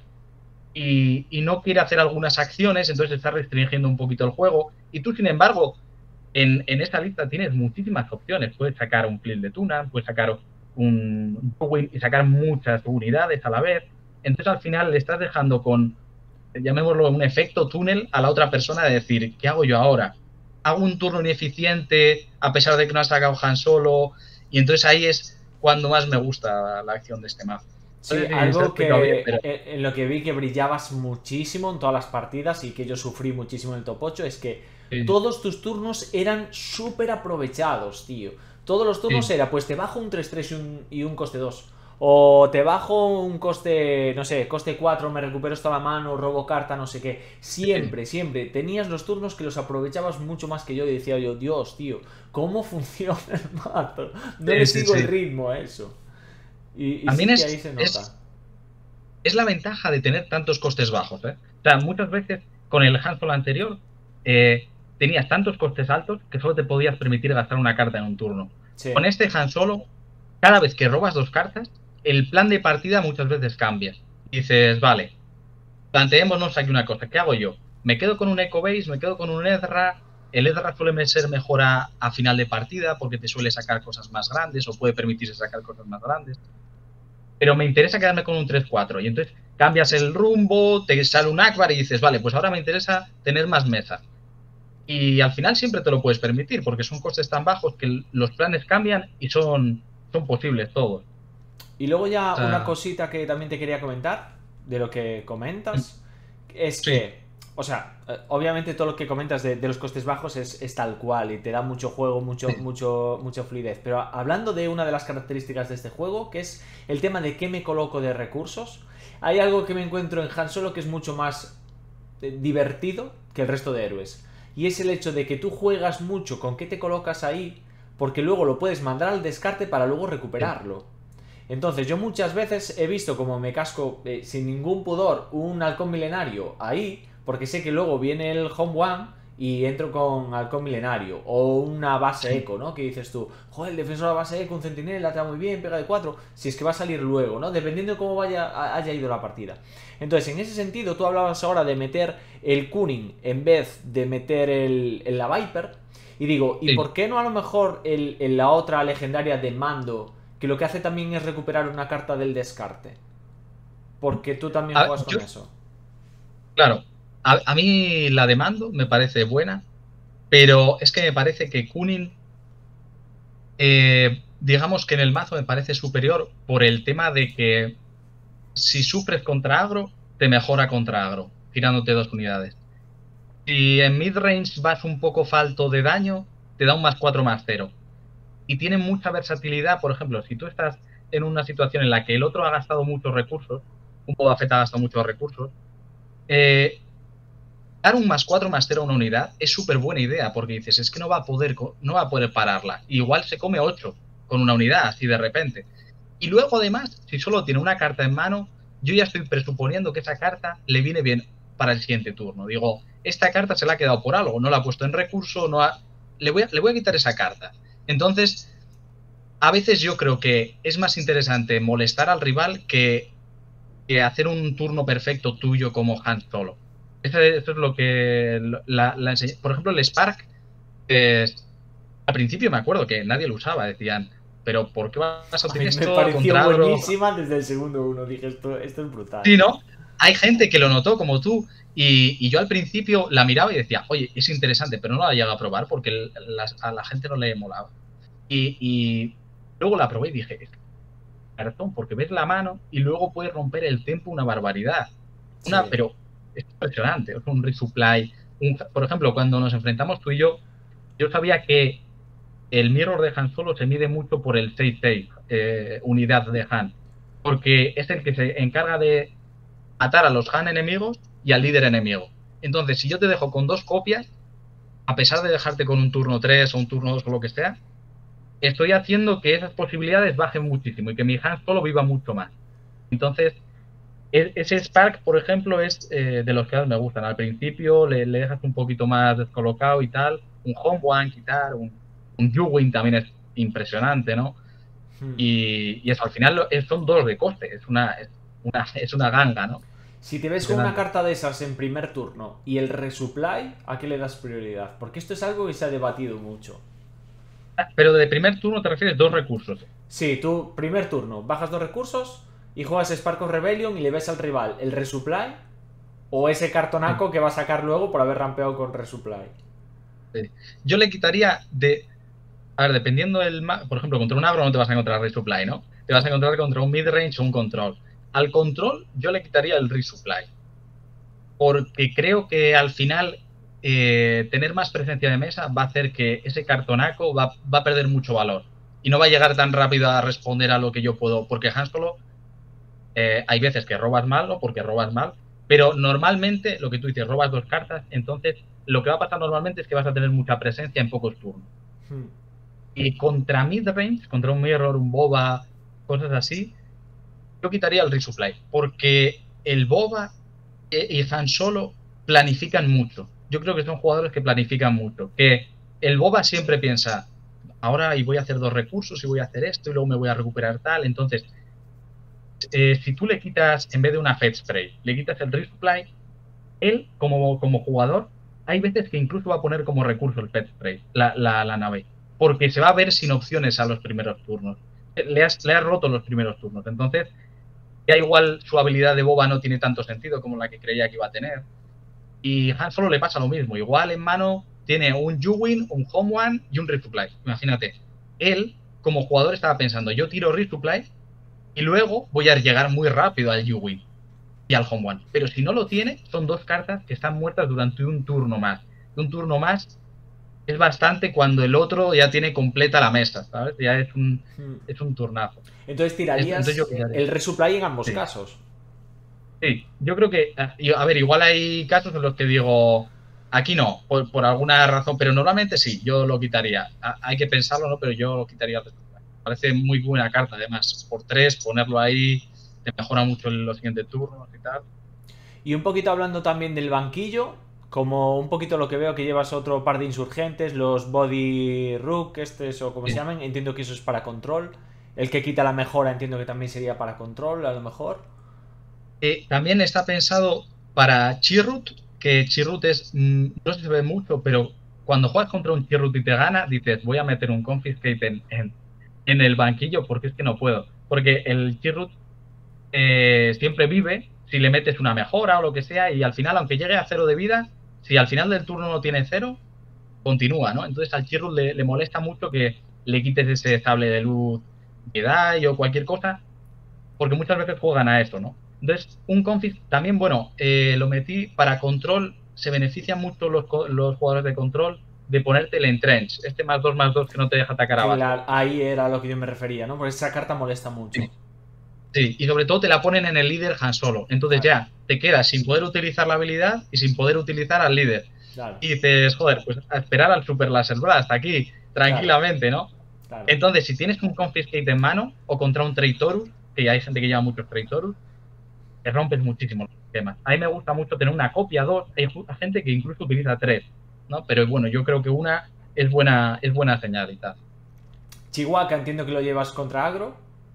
Y no quiere hacer algunas acciones, entonces está restringiendo un poquito el juego. Y tú, sin embargo, en esta lista tienes muchísimas opciones. Puedes sacar un Fleet de Tuna, puedes sacar un Towing y sacar muchas unidades a la vez. Entonces, al final, le estás dejando con, llamémoslo, un efecto túnel a la otra persona de decir, ¿qué hago yo ahora? ¿Hago un turno ineficiente a pesar de que no ha sacado Han Solo? Y entonces ahí es cuando más me gusta la acción de este mazo. No Sí, sé si se ha algo explicado bien, que pero en lo que vi que brillabas muchísimo en todas las partidas y que yo sufrí muchísimo en el top 8 es que sí, todos tus turnos eran súper aprovechados, tío. Todos los turnos sí, era, pues te bajo un 3-3 y un coste 2. O te bajo un coste, no sé, coste 4, me recupero esta la mano, robo carta, no sé qué. Siempre, siempre. Tenías los turnos que los aprovechabas mucho más que yo y decía yo, Dios, tío, ¿cómo funciona el mazo? No le Sí, sí, sigo el sí. ritmo a eso. Y También sí que ahí se nota. es la ventaja de tener tantos costes bajos, ¿eh? O sea, muchas veces con el Han Solo anterior tenías tantos costes altos que solo te podías permitir gastar una carta en un turno. Con Sí. este Han Solo, cada vez que robas dos cartas, el plan de partida muchas veces cambia. Dices, vale, planteémonos aquí una cosa, ¿qué hago yo? ¿Me quedo con un Echo Base? ¿Me quedo con un Ezra? El Ezra suele ser mejor a final de partida porque te suele sacar cosas más grandes o puede permitirse sacar cosas más grandes, pero me interesa quedarme con un 3-4. Y entonces cambias el rumbo, te sale un Akbar y dices, vale, pues ahora me interesa tener más mesas. Y al final siempre te lo puedes permitir, porque son costes tan bajos que los planes cambian y son posibles todos. Y luego ya O una sea, cosita que también te quería comentar de lo que comentas es sí, que, o sea, obviamente todo lo que comentas de los costes bajos es tal cual y te da mucho juego, sí, mucha fluidez. Pero hablando de una de las características de este juego, que es el tema de qué me coloco de recursos, hay algo que me encuentro en Han Solo que es mucho más divertido que el resto de héroes. Y es el hecho de que tú juegas mucho con qué te colocas ahí, porque luego lo puedes mandar al descarte para luego sí. recuperarlo. Entonces yo muchas veces he visto como me casco sin ningún pudor un halcón milenario ahí, porque sé que luego viene el home one y entro con halcón milenario. O una base Sí. eco, ¿no? Que dices tú, joder, el defensor de la base eco, un centinela, te da muy bien, pega de 4 si es que va a salir luego, ¿no? Dependiendo de cómo haya ido la partida. Entonces, en ese sentido, tú hablabas ahora de meter el Kunin en vez de meter la Viper. Y digo, ¿y Sí. por qué no a lo mejor la otra legendaria de Mando, que lo que hace también es recuperar una carta del descarte? Porque tú también juegas con Yo, eso. claro, a mí la de Mando me parece buena, pero es que me parece que Kunin, digamos que en el mazo me parece superior por el tema de que si sufres contra agro, te mejora contra agro, tirándote 2 unidades. Si en midrange vas un poco falto de daño, te da un +4/+0. Y tiene mucha versatilidad, por ejemplo, si tú estás en una situación en la que el otro ha gastado muchos recursos, un Boba Fett ha gastado muchos recursos, eh, dar un +4/+0 a una unidad es súper buena idea, porque dices, es que no va a poder pararla. Y igual se come 8 con una unidad, así de repente. Y luego, además, si solo tiene una carta en mano, yo ya estoy presuponiendo que esa carta le viene bien para el siguiente turno. Digo, esta carta se la ha quedado por algo, no la ha puesto en recurso, le voy a quitar esa carta. Entonces, a veces yo creo que es más interesante molestar al rival que hacer un turno perfecto tuyo como Han Solo. Eso es lo que por ejemplo, el Spark, al principio me acuerdo que nadie lo usaba, decían, pero ¿por qué vas a A mí utilizar me esto pareció contra agro? buenísima desde el segundo uno. Dije, esto es brutal. Sí, ¿no? Hay gente que lo notó como tú y yo al principio la miraba y decía, oye, es interesante, pero no la llegado a probar porque a la gente no le molaba. Y luego la probé y dije, es cartón, porque ves la mano y luego puedes romper el tempo una barbaridad. Sí. Pero es impresionante, es un resupply. Por ejemplo, cuando nos enfrentamos tú y yo sabía que el mirror de Han Solo se mide mucho por el 6-6, unidad de Han, porque es el que se encarga de matar a los Han enemigos y al líder enemigo. Entonces, si yo te dejo con 2 copias, a pesar de dejarte con un turno 3 o un turno 2 o lo que sea, estoy haciendo que esas posibilidades bajen muchísimo y que mi Han Solo viva mucho más. Entonces, ese Spark, por ejemplo, es de los que más me gustan. Al principio le dejas un poquito más descolocado y tal, un Home One quitar, un U-Wing también es impresionante, ¿no? Hmm. Y eso, al final son 2 de coste, es una ganga, ¿no? Si te ves con una Impresionante. carta de esas en primer turno y el resupply, ¿a qué le das prioridad? Porque esto es algo que se ha debatido mucho. Pero de primer turno te refieres 2 recursos. Sí, tú, primer turno, bajas 2 recursos y juegas Spark of Rebellion y le ves al rival el resupply o ese Sí, cartonaco que va a sacar luego por haber rampeado con resupply. sí. Yo le quitaría a ver, dependiendo por ejemplo, contra un agro no te vas a encontrar resupply, ¿no? Te vas a encontrar contra un midrange o un control. Al control yo le quitaría el resupply, porque creo que al final tener más presencia de mesa va a hacer que ese cartonaco va a perder mucho valor. y no va a llegar tan rápido a responder a lo que yo puedo, porque Han Solo hay veces que robas mal, ¿no? Porque robas mal, pero normalmente lo que tú dices, robas 2 cartas, entonces lo que va a pasar normalmente es que vas a tener mucha presencia en pocos turnos. Hmm. Y contra midrange, contra un mirror, un boba, cosas así, yo quitaría el resupply, porque el boba y Han Solo planifican mucho. Yo creo que son jugadores que planifican mucho. Que el boba siempre piensa, ahora y voy a hacer 2 recursos y voy a hacer esto y luego me voy a recuperar tal. Entonces, si tú le quitas, en vez de una Fed Spray, le quitas el resupply, él como jugador, hay veces que incluso va a poner como recurso el Fed Spray, la nave, porque se va a ver sin opciones a los primeros turnos. Le has roto los primeros turnos. Entonces, ya igual su habilidad de boba no tiene tanto sentido como la que creía que iba a tener. Y Han Solo le pasa lo mismo. Igual en mano tiene un U-Wing, un Home One y un Resupply. Imagínate. Él, como jugador, estaba pensando, yo tiro Resupply y luego voy a llegar muy rápido al U-Wing y al Home One. Pero si no lo tiene, son 2 cartas que están muertas durante un turno más. Un turno más es bastante cuando el otro ya tiene completa la mesa, ¿sabes? Ya es un turnazo. Entonces Entonces yo tirarías quitaría. el resupply en ambos Sí. casos. Sí, yo creo que, a ver, igual hay casos en los que digo, aquí no, por alguna razón, pero normalmente sí, yo lo quitaría. Hay que pensarlo, ¿no? Pero yo lo quitaría. Parece muy buena carta, además. Por 3, ponerlo ahí, te mejora mucho en los siguientes turnos y tal. Y un poquito hablando también del banquillo, como un poquito lo que veo que llevas otro par de insurgentes, los Body Rook, estos o como se Sí. llaman, entiendo que eso es para control. El que quita la mejora entiendo que también sería para control, a lo mejor. También está pensado para Chirrut, que Chirrut es, no se ve mucho, pero cuando juegas contra un Chirrut y te gana, dices, voy a meter un Confiscate en el banquillo porque es que no puedo. Porque el Chirrut siempre vive si le metes una mejora o lo que sea, y al final, aunque llegue a 0 de vida, si al final del turno no tiene 0, continúa, ¿no? Entonces al Chirrut le molesta mucho que le quites ese sable de luz Jedi o cualquier cosa, porque muchas veces juegan a esto, ¿no? Entonces, un config también, bueno, lo metí para control, se benefician mucho los jugadores de control de ponerte el entrench, este +2/+2 que no te deja atacar a base. Claro, ahí era a lo que yo me refería, ¿no? Porque esa carta molesta mucho. Sí. Sí, y sobre todo te la ponen en el líder Han Solo. Entonces Claro, ya te quedas sin poder utilizar la habilidad y sin poder utilizar al líder. claro, Y dices, joder, pues a esperar al Super Laser Blast aquí, claro, tranquilamente, ¿no? claro. Entonces, si tienes un Confiscate en mano o contra un Traitorus, que hay gente que lleva muchos Traitorus, te rompes muchísimo los esquemas. A mí me gusta mucho tener una copia, 2, hay gente que incluso utiliza 3, ¿no? Pero bueno, yo creo que una es buena señal y tal. Chihuahua entiendo que lo llevas contra agro.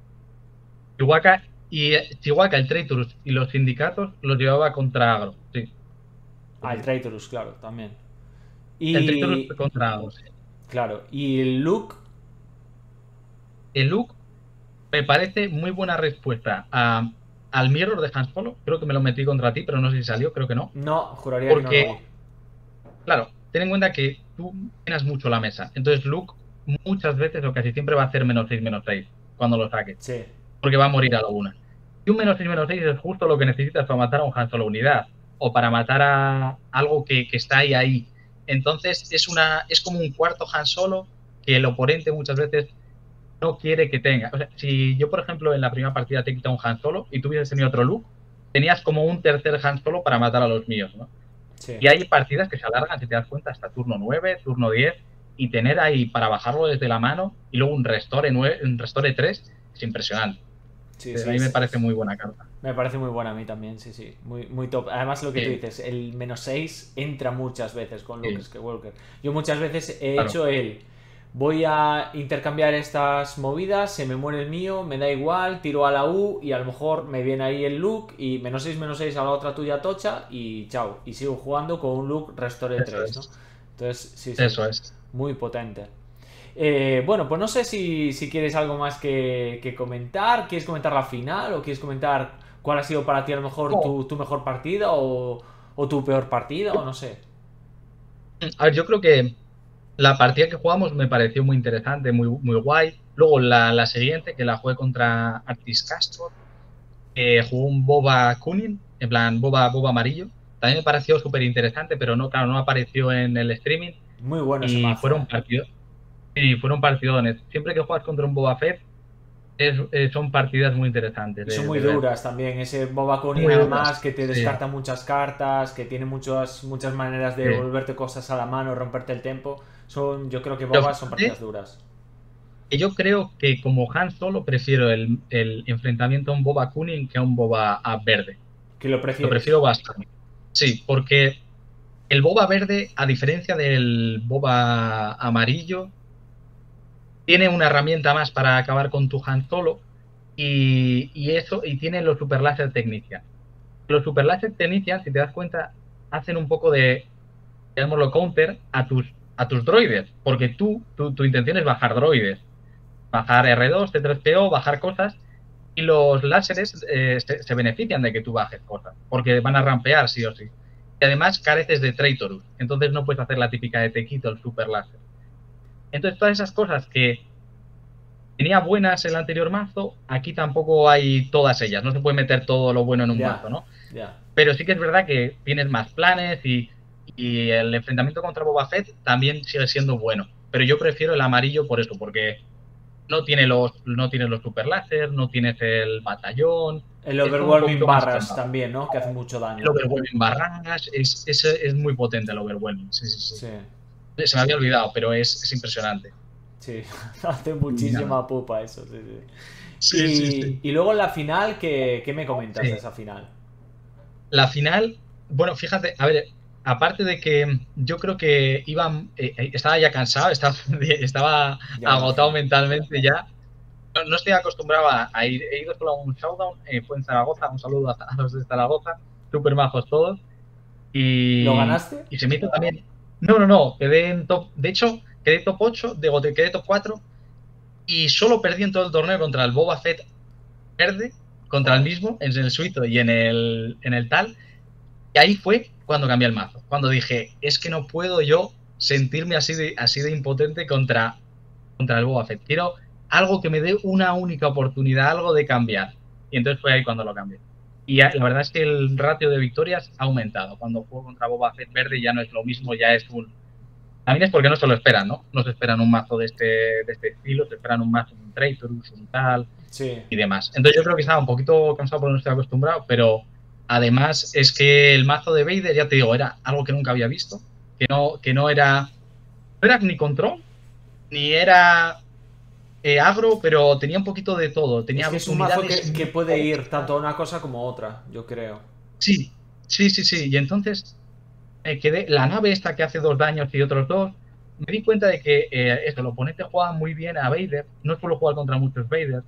Chihuahua, el Traitorus y los sindicatos los llevaba contra Agro, sí. Ah, el Traitorus, claro, también. El Traitorus Y. contra Agro, sí. Claro, y el Luke. El Luke me parece muy buena respuesta al Mirror de Han Solo. Creo que me lo metí contra ti, pero no sé si salió, creo que no. No, juraría que no lo vi. Porque, claro, ten en cuenta que tú llenas mucho la mesa. Entonces Luke muchas veces o casi siempre va a hacer -6, -6 cuando lo saques. Sí, Porque va a morir a la una. Y un -6, -6 es justo lo que necesitas para matar a un Han Solo unidad. O para matar a algo que está ahí. Entonces es como un cuarto Han Solo que el oponente muchas veces no quiere que tenga. O sea, si yo, por ejemplo, en la primera partida te he quitado un Han Solo y tú hubieses tenido otro Luke, tenías como un tercer Han Solo para matar a los míos, ¿no? sí. Y hay partidas que se alargan, si te das cuenta, hasta turno 9, turno 10, y tener ahí para bajarlo desde la mano y luego un Restore 9, un Restore 3 es impresionante. Sí, A mí me parece muy buena carta. me parece muy buena a mí también, sí, sí. Muy, muy top. Además, lo que tú Sí, dices, el -6 entra muchas veces con Luke sí, Skywalker. Yo muchas veces he claro. hecho el. Voy a intercambiar estas movidas, se me muere el mío, me da igual, tiro a la U y a lo mejor me viene ahí el Luke y -6/-6 a la otra tuya tocha y chao. Y sigo jugando con un Luke Restore Eso 3, ¿no? es. Entonces, sí, sí, Eso es. muy potente. Bueno, pues no sé si quieres algo más que comentar. ¿Quieres comentar la final o quieres comentar cuál ha sido para ti a lo mejor No, tu mejor partida o tu peor partida o no sé? a ver, yo creo que la partida que jugamos me pareció muy interesante, muy, muy guay. Luego la siguiente, que la jugué contra Artis Castro, jugó un Boba Kunin, en plan Boba amarillo. También me pareció súper interesante, pero no, claro, no apareció en el streaming. Muy bueno ese Y mazo, fueron partidos. Sí, fueron partidones. Siempre que juegas contra un Boba Fett, son partidas muy interesantes Y son muy de ver. duras también. Ese Boba Conning Muy duras. además que te Sí, descarta muchas cartas, que tiene muchas maneras de sí. volverte cosas a la mano, romperte el tempo. Yo creo que Pero Boba son partidas fíjate duras. que yo creo que como Han Solo prefiero el enfrentamiento a un Boba Cunning que a un Boba verde. ¿Qué lo Lo prefieres? prefiero bastante. Sí, porque el boba verde, a diferencia del boba amarillo, tiene una herramienta más para acabar con tu Han Solo y tiene los super láser technician. Los super láser technician, si te das cuenta, hacen un poco de, llamémoslo counter a tus droides, porque tu intención es bajar droides, bajar R2, C3PO, bajar cosas, y los láseres se benefician de que tú bajes cosas, porque van a rampear sí o sí. Y además careces de Traitorus, entonces no puedes hacer la típica de te quito el super láser. Entonces todas esas cosas que tenía buenas el anterior mazo, aquí tampoco hay todas ellas, no se puede meter todo lo bueno en un mazo, Ya, ¿no? ya. Pero sí que es verdad que tienes más planes y el enfrentamiento contra Boba Fett también sigue siendo bueno. Pero yo prefiero el amarillo por eso, porque no tienes los super láser, no tienes el batallón, El es todo un Overwhelming poquito más Barras calmado. también, ¿no? Que hace mucho El daño. overwhelming barras es muy potente el overwhelming, sí, sí, Sí, sí. Se me había olvidado, pero es impresionante. sí. Hace Y nada. muchísima pupa eso, sí, sí. Sí, sí, sí. Y luego en la final, ¿qué me comentas de Sí. esa final? La final, bueno, fíjate, a ver, aparte de que yo creo que estaba ya cansado, estaba Ya me agotado imagino. mentalmente ya. No estoy acostumbrado a ir, he ido solo a un showdown, fue en Zaragoza, un saludo a los de Zaragoza, súper majos todos, ¿Lo y, ganaste? y se me hizo también, no, quedé en top, de hecho, quedé top 8, quedé top 4, y solo perdí en todo el torneo contra el Boba Fett verde, contra el Joder. mismo, en el suito y en el tal, y ahí fue cuando cambié el mazo, cuando dije, es que no puedo yo sentirme así de impotente contra el Boba Fett. Quiero algo que me dé una única oportunidad, algo de cambiar. Y entonces fue ahí cuando lo cambié. Y la verdad es que el ratio de victorias ha aumentado. Cuando juego contra Boba Fett verde ya no es lo mismo, ya es un... También es porque no se lo esperan, ¿no? No se esperan un mazo de este estilo, se esperan un mazo, un Traitorus, un tal Sí. y demás. Entonces yo creo que estaba un poquito cansado porque no estoy acostumbrado, pero además es que el mazo de Vader, ya te digo, era algo que nunca había visto, que no era ni control, ni era agro, pero tenía un poquito de todo. Es Tenía que es un mazo unidades que muy puede ir poderosas. tanto a una cosa como a otra, yo creo. Sí, sí, sí, sí. Y entonces la nave esta que hace 2 daños y otros dos, me di cuenta de que el oponente jugaba muy bien a Vader. No suelo jugar contra muchos Vader.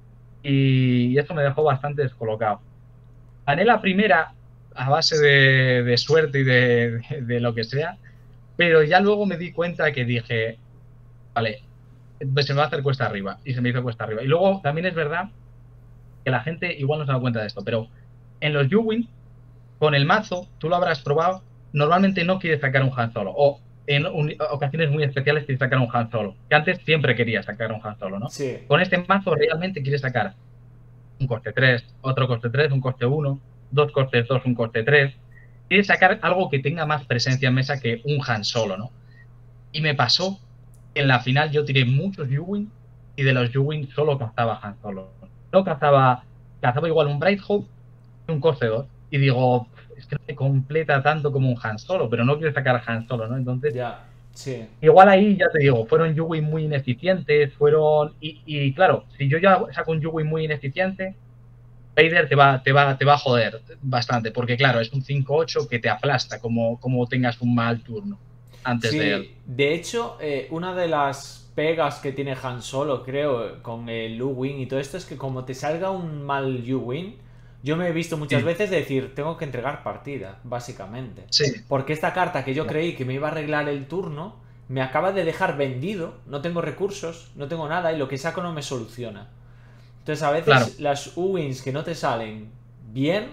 Y eso me dejó bastante descolocado. Gané la primera a base de suerte y de lo que sea, pero ya luego me di cuenta que dije, vale, pues se me va a hacer cuesta arriba. Y se me hizo cuesta arriba. Y luego también es verdad que la gente igual no se da cuenta de esto, pero en los Yuwin, con el mazo, tú lo habrás probado, normalmente no quieres sacar un Han Solo, o en ocasiones muy especiales quieres sacar un Han Solo, que antes siempre querías sacar un Han Solo, ¿no? Sí. Con este mazo realmente quieres sacar un coste 3, otro coste 3, un coste 1, dos costes 2, un coste 3. Quieres sacar algo que tenga más presencia en mesa que un Han Solo, ¿no? Y me pasó que en la final yo tiré muchos Yuwin y de los Yuwin solo cazaba Han Solo. No cazaba igual un Bright Hope y un coste 2. Y digo, es que no me completa tanto como un Han Solo, pero no quiero sacar a Han Solo, ¿no? Entonces, Ya. Sí. igual ahí ya te digo, fueron Yuwin muy ineficientes, y claro, si yo ya saco un Yuwin muy ineficiente, Vader te va a joder bastante, porque claro, es un 5-8 que te aplasta como tengas un mal turno antes de él. Sí, de hecho, una de las pegas que tiene Han Solo, creo, con el U-Wing y todo esto es que como te salga un mal U-Wing, yo me he visto muchas Sí, veces decir, tengo que entregar partida, básicamente. sí, Porque esta carta que yo creí que me iba a arreglar el turno, me acaba de dejar vendido, no tengo recursos, no tengo nada y lo que saco no me soluciona. Entonces a claro, veces las U-Wings que no te salen bien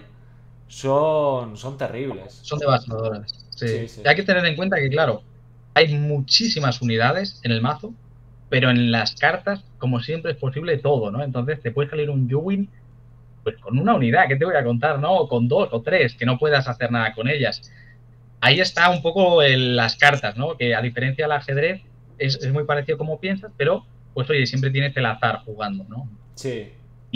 son terribles. son devastadoras. Sí, Sí. sí. Hay que tener en cuenta que, claro, hay muchísimas unidades en el mazo, pero en las cartas, como siempre, es posible todo, ¿no? Entonces te puede salir un Yuwin pues con una unidad, ¿qué te voy a contar? ¿No? O con dos o tres, que no puedas hacer nada con ellas. Ahí está un poco las cartas, ¿no? Que a diferencia del ajedrez, es muy parecido como piensas, pero pues oye, siempre tienes el azar jugando, ¿no? Sí.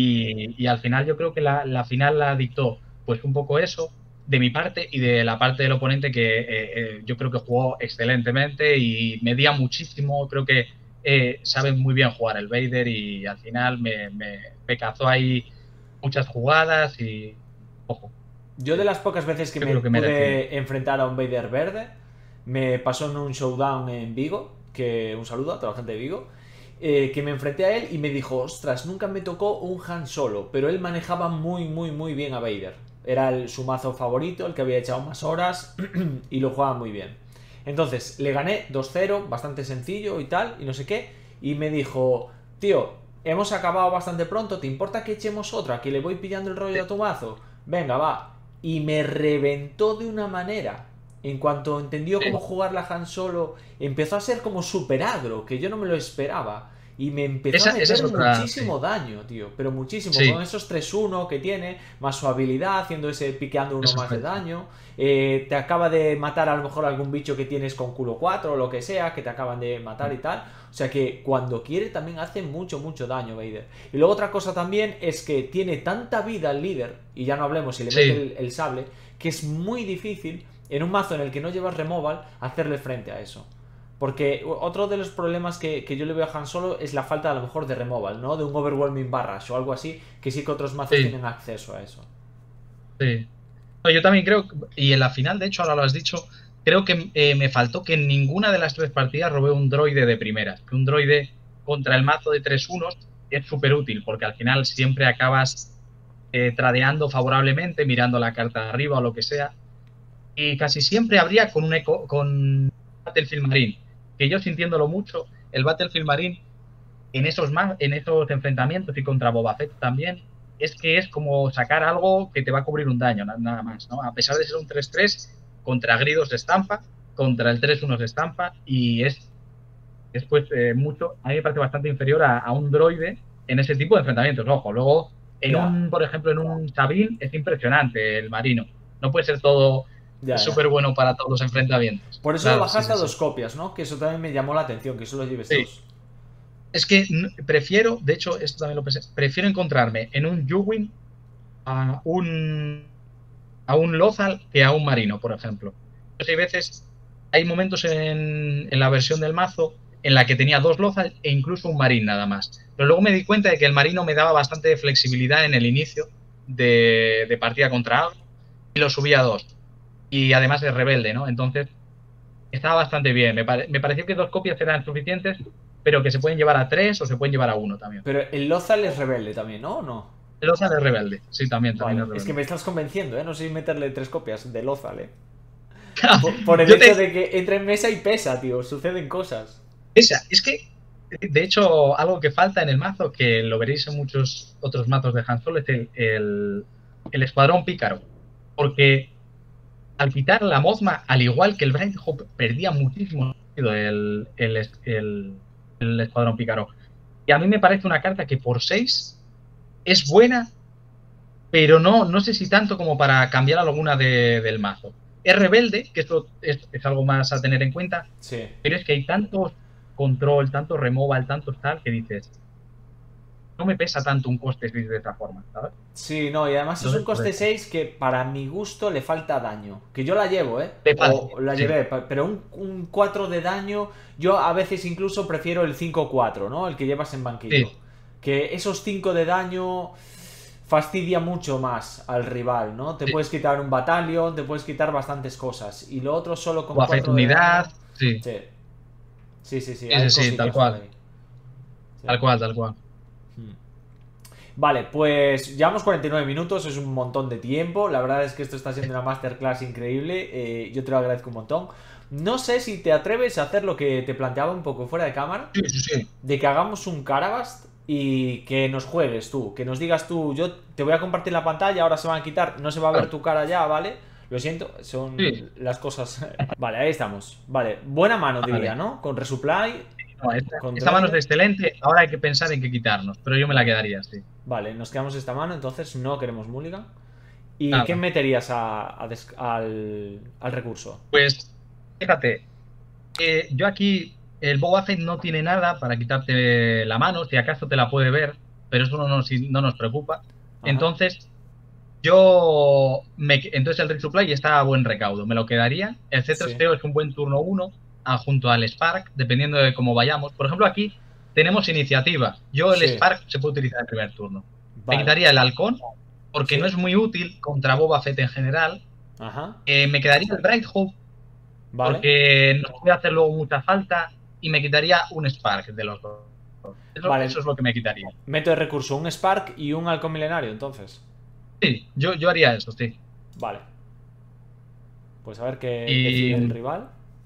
Y al final yo creo que la final la dictó pues un poco eso de mi parte y de la parte del oponente que yo creo que jugó excelentemente y medía muchísimo, creo que sabe muy bien jugar el Vader y al final me cazó ahí muchas jugadas y ojo, Yo de las pocas veces que yo me creo que mereció. pude enfrentar a un Vader verde, me pasó en un showdown en Vigo, que un saludo a toda la gente de Vigo, que me enfrenté a él y me dijo, ostras, nunca me tocó un Han Solo, pero él manejaba muy, muy, muy bien a Vader. Era su mazo favorito, el que había echado más horas y lo jugaba muy bien. Entonces, le gané 2-0, bastante sencillo y tal, y no sé qué, y me dijo, tío, hemos acabado bastante pronto, ¿te importa que echemos otra? Que le voy pillando el rollo a tu mazo. Venga, va. Y me reventó de una manera. En cuanto entendió cómo Sí, jugar la Han Solo, empezó a ser como super agro, que yo no me lo esperaba. Y me empezó a esa meter es otra, sí, muchísimo daño, tío. Pero muchísimo. Con sí, esos 3-1 que tiene, más su habilidad, haciendo ese piqueando uno eso más de fue, sí. daño. Te acaba de matar a lo mejor algún bicho que tienes con culo 4 o lo que sea, que te acaban de matar y tal. O sea que cuando quiere también hace mucho, mucho daño Vader. Y luego otra cosa también es que tiene tanta vida el líder, y ya no hablemos si le mete Sí, el sable, que es muy difícil en un mazo en el que no llevas removal hacerle frente a eso. Porque otro de los problemas que yo le veo a Han Solo es la falta a lo mejor de removal, ¿no? De un overwhelming barrage o algo así, que sí que otros mazos sí, tienen acceso a eso. sí. No, yo también creo, y en la final, de hecho, ahora lo has dicho, creo que me faltó que en ninguna de las tres partidas robé un droide de primeras. Que un droide contra el mazo de 3-1 es súper útil, porque al final siempre acabas tradeando favorablemente, mirando la carta de arriba o lo que sea. Y casi siempre habría con un eco, con Battlefield Marine. Que yo sintiéndolo mucho, el Battlefield Marine en esos enfrentamientos y contra Boba Fett también, es que es como sacar algo que te va a cubrir un daño, nada más, ¿no? A pesar de ser un 3-3, contra Gridos de estampa, contra el 3-1 de estampa, y es pues mucho, a mí me parece bastante inferior a un droide en ese tipo de enfrentamientos. Ojo, luego, Ya, por ejemplo, en un Sabine es impresionante el marino. No puede ser todo ya, ya. súper bueno para todos los enfrentamientos. Por eso lo Claro, sí, bajaste sí, a sí. 2 copias, ¿no? Que eso también me llamó la atención, que solo lleves Sí, dos. es que prefiero, de hecho, esto también lo pensé, prefiero encontrarme en un Yuwin a a un Lothal que a un Marino, por ejemplo. Entonces, hay veces, hay momentos en la versión del mazo en la que tenía dos Lothal e incluso un Marín nada más. Pero luego me di cuenta de que el Marino me daba bastante flexibilidad en el inicio de partida contra Agro y lo subía a dos. Y además es rebelde, ¿no? Entonces, estaba bastante bien. Me pareció que dos copias eran suficientes, pero que se pueden llevar a tres o se pueden llevar a uno también. Pero el Lozal es rebelde también, ¿no? ¿O no? El Lothal es rebelde, sí, también Vale, es es que rebelde. me estás convenciendo, ¿eh? No sé si meterle 3 copias de Lozal, ¿eh? Por el Yo hecho te, de que entra en mesa y pesa, tío. Suceden cosas. es que, de hecho, algo que falta en el mazo, que lo veréis en muchos otros mazos de Han Solo, es el escuadrón pícaro. Porque al quitar la Mothma, al igual que el Bright Hope, perdía muchísimo el escuadrón pícaro. Y a mí me parece una carta que por 6 es buena, pero no sé si tanto como para cambiar alguna del mazo. Es rebelde, que esto es algo más a tener en cuenta, Sí. pero es que hay tanto control, tanto removal, tanto tal, que dices, no me pesa tanto un coste 6 de esta forma, ¿sabes? Sí, no, y además es un Entonces, por coste eso. 6 que para mi gusto le falta daño. Que yo la llevo, ¿eh? Le falta, O la sí, llevé, pero un 4 de daño, yo a veces incluso prefiero el 5-4, ¿no? El que llevas en banquillo. sí. Que esos 5 de daño fastidia mucho más al rival, ¿no? Te Sí. puedes quitar un battalion, te puedes quitar bastantes cosas. Y lo otro solo con O hacer 4 de unidad, daño. sí. Sí, sí, sí, sí, Sí, sí, hay sí, tal cosillas por cual. ahí. Sí. Tal cual, tal cual. Hmm. Vale, pues llevamos 49 minutos, es un montón de tiempo. La verdad es que esto está siendo una masterclass increíble. Yo te lo agradezco un montón. No sé si te atreves a hacer lo que te planteaba un poco fuera de cámara, Sí, sí, sí. de que hagamos un Caravast y que nos juegues tú, que nos digas tú, yo te voy a compartir la pantalla, ahora se van a quitar, no se va a ver Claro. tu cara ya, ¿vale? Lo siento, Sí, son las cosas. Vale, ahí estamos. Vale, buena mano diría, vale. ¿no? Con resupply, No, con esta mano es droide. excelente, ahora hay que pensar en qué quitarnos, pero yo me la Vale. quedaría, sí. Vale, nos quedamos esta mano, entonces no queremos mulligan. ¿Y qué Nada. meterías al recurso? Pues, fíjate, yo aquí. el Boba Fett no tiene nada para quitarte la mano, si acaso te la puede ver, pero eso no nos preocupa. Ajá. Entonces, entonces el resupply está a buen recaudo, me lo quedaría. El C3PO es un buen turno 1 junto al Spark, dependiendo de cómo vayamos. Por ejemplo, aquí tenemos iniciativa. Yo el Spark se puede utilizar en el primer turno. Me quitaría el halcón, porque no es muy útil contra Boba Fett en general. Ajá. Me quedaría el Bright Hope, porque no puede hacer luego mucha falta, y me quitaría un Spark de los dos. Eso es lo que me quitaría. Meto de recurso un Spark y un halcón milenario, entonces. Sí, yo haría eso, sí. Vale. Pues a ver qué decide el rival.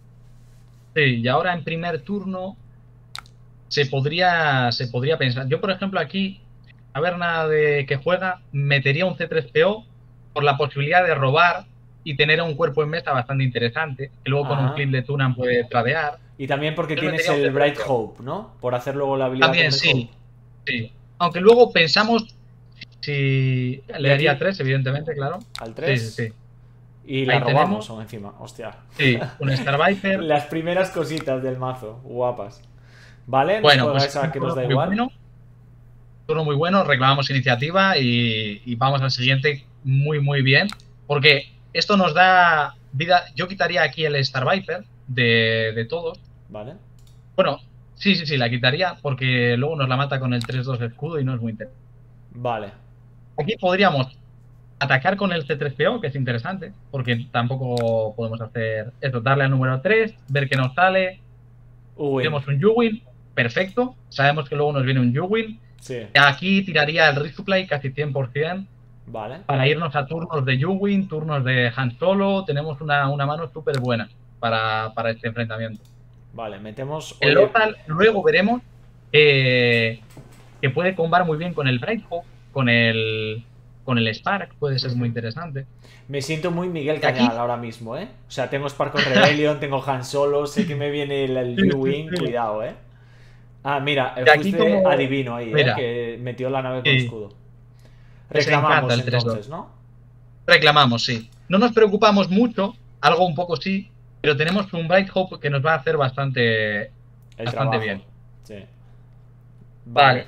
Sí, y ahora en primer turno se podría pensar. Yo, por ejemplo, aquí, a ver nada de que juega, metería un C3PO por la posibilidad de robar y tener un cuerpo en mesa bastante interesante, que luego con un clip de Tunan puede tradear. Y también porque tienes el Bright Hope, ¿no? Por hacer luego la habilidad. También, sí. Aunque luego pensamos si le daría 3, evidentemente, claro. Al 3. Sí. Y la robamos encima, hostia. Sí, un Star Viper. Las primeras cositas del mazo, guapas. Vale, bueno, pues esa que nos da igual. Bueno, turno muy bueno, reclamamos iniciativa y vamos al siguiente muy bien. Porque esto nos da vida. Yo quitaría aquí el Star Viper de todos. Vale. Bueno, sí, la quitaría porque luego nos la mata con el 3-2 escudo y no es muy interesante. Vale. Aquí podríamos atacar con el C3PO, que es interesante, porque tampoco podemos hacer eso, darle al número 3, ver qué nos sale. Tenemos un U-Wing, perfecto. Sabemos que luego nos viene un U-Wing. Sí. Aquí tiraría el resupply casi 100%. Vale. Para irnos a turnos de U-Wing, turnos de Han Solo. Tenemos una mano súper buena para este enfrentamiento. Vale, metemos... El Lothal, luego veremos que puede combar muy bien con el Bright Hope, con el Spark, puede ser muy interesante. Me siento muy Miguel Cañal ahora mismo, ¿eh? O sea, tengo Spark con Rebellion, tengo Han Solo, sé que me viene el U-Wing, cuidado, ¿eh. Ah, mira, el fuiste adivino ahí, ¿eh? Que metió la nave con escudo. Reclamamos entonces, ¿no? Reclamamos, sí. No nos preocupamos mucho, algo un poco sí, pero tenemos un Bright Hope que nos va a hacer bastante bien. Sí. Vale,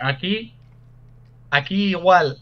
aquí igual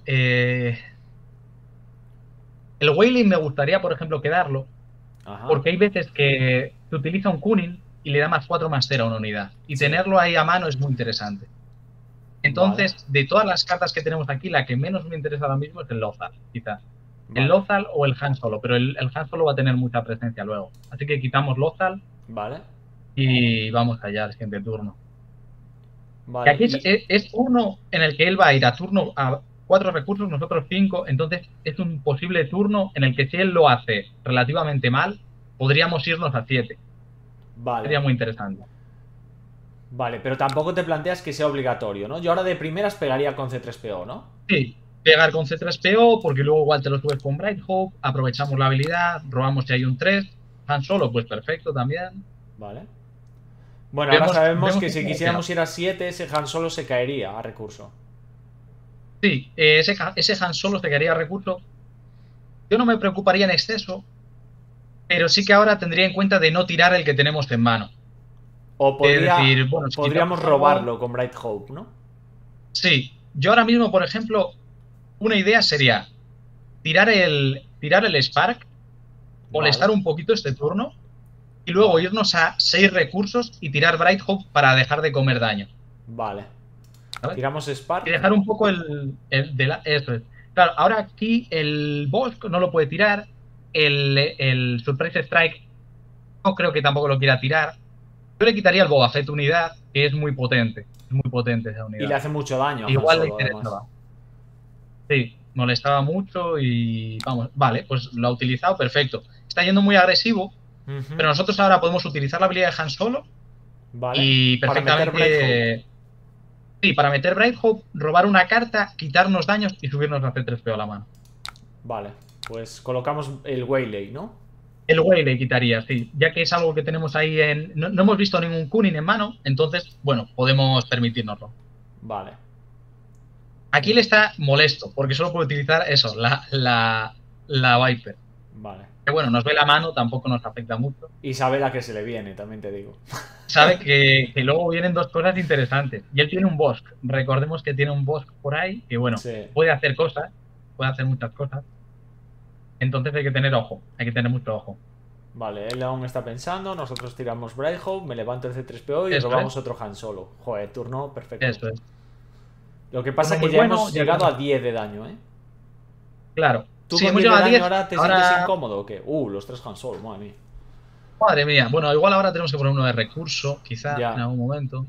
el Wailing me gustaría, por ejemplo, quedarlo. Ajá. Porque hay veces que se utiliza un Kunin y le da +4/+0 a una unidad. Y tenerlo ahí a mano es muy interesante. Entonces, de todas las cartas que tenemos aquí, la que menos me interesa ahora mismo es el Lothal, quizás. El Lothal o el Han Solo, pero el Han Solo va a tener mucha presencia luego. Así que quitamos Lothal. Vale. Y vamos allá al siguiente turno. Vale. Aquí es turno en el que él va a ir a turno a 4 recursos, nosotros 5. Entonces es un posible turno en el que si él lo hace relativamente mal, podríamos irnos a 7. Vale. Sería muy interesante. Vale, pero tampoco te planteas que sea obligatorio, ¿no? Yo ahora de primeras pegaría con C3PO, ¿no? Sí, pegar con C3PO, porque luego igual te lo subes con Bright Hope, aprovechamos la habilidad, robamos si hay un 3. Han Solo, pues perfecto también. Vale. Bueno, ahora sabemos que si quisiéramos ir a 7, ese Han Solo se caería a recurso. Sí, ese Han Solo se caería a recurso. Yo no me preocuparía en exceso, pero sí que ahora tendría en cuenta de no tirar el que tenemos en mano. O podríamos robarlo con Bright Hope, ¿no? Sí, yo ahora mismo, por ejemplo, una idea sería tirar el Spark, molestar un poquito este turno y luego irnos a 6 recursos y tirar Bright Hope para dejar de comer daño. Vale. ¿Sabes? Tiramos Spark. Y dejar un poco esto es. Claro, ahora aquí el Bosk no lo puede tirar. El Surprise Strike no creo que tampoco lo quiera tirar. Yo le quitaría el Boba Fett unidad, que es muy potente. Es muy potente esa unidad. Y le hace mucho daño. Igual le interesaba. Sí, molestaba mucho y vamos. Vale, pues lo ha utilizado, perfecto. Está yendo muy agresivo. Pero nosotros ahora podemos utilizar la habilidad de Han Solo. Vale. Y perfectamente. Sí, para meter Bright Hope, robar una carta, quitarnos daños y subirnos a C3PO a la mano. Vale, pues colocamos el Waylay, ¿no? El Waylay quitaría, sí. Ya que es algo que tenemos ahí en... No hemos visto ningún Kunin en mano, entonces, bueno, podemos permitirnoslo. Vale. Aquí él está molesto, porque solo puede utilizar eso, la Viper. Vale. Que bueno, nos ve la mano, tampoco nos afecta mucho. Y sabe la que se le viene, también te digo. Sabe que luego vienen dos cosas interesantes. Y él tiene un Bosque. Recordemos que tiene un Bosque por ahí que, bueno, Sí. puede hacer cosas, puede hacer muchas cosas. Entonces hay que tener ojo, hay que tener mucho ojo. Vale, él aún está pensando, nosotros tiramos Brighthope, me levanto el C3PO y Eso robamos es, otro Han Solo. Joder, turno perfecto. eso es. Lo que pasa Uno es que muy ya bueno, hemos ya llegado a tenemos. 10 de daño, ¿eh? Claro. ¿Tú Si con hemos 10 de llegado a daño 10, ahora te sientes ahora. incómodo o qué? Los 3 Han Solo, madre mía. Madre mía. Bueno, igual ahora tenemos que poner uno de recurso, quizá, en Ya, algún momento.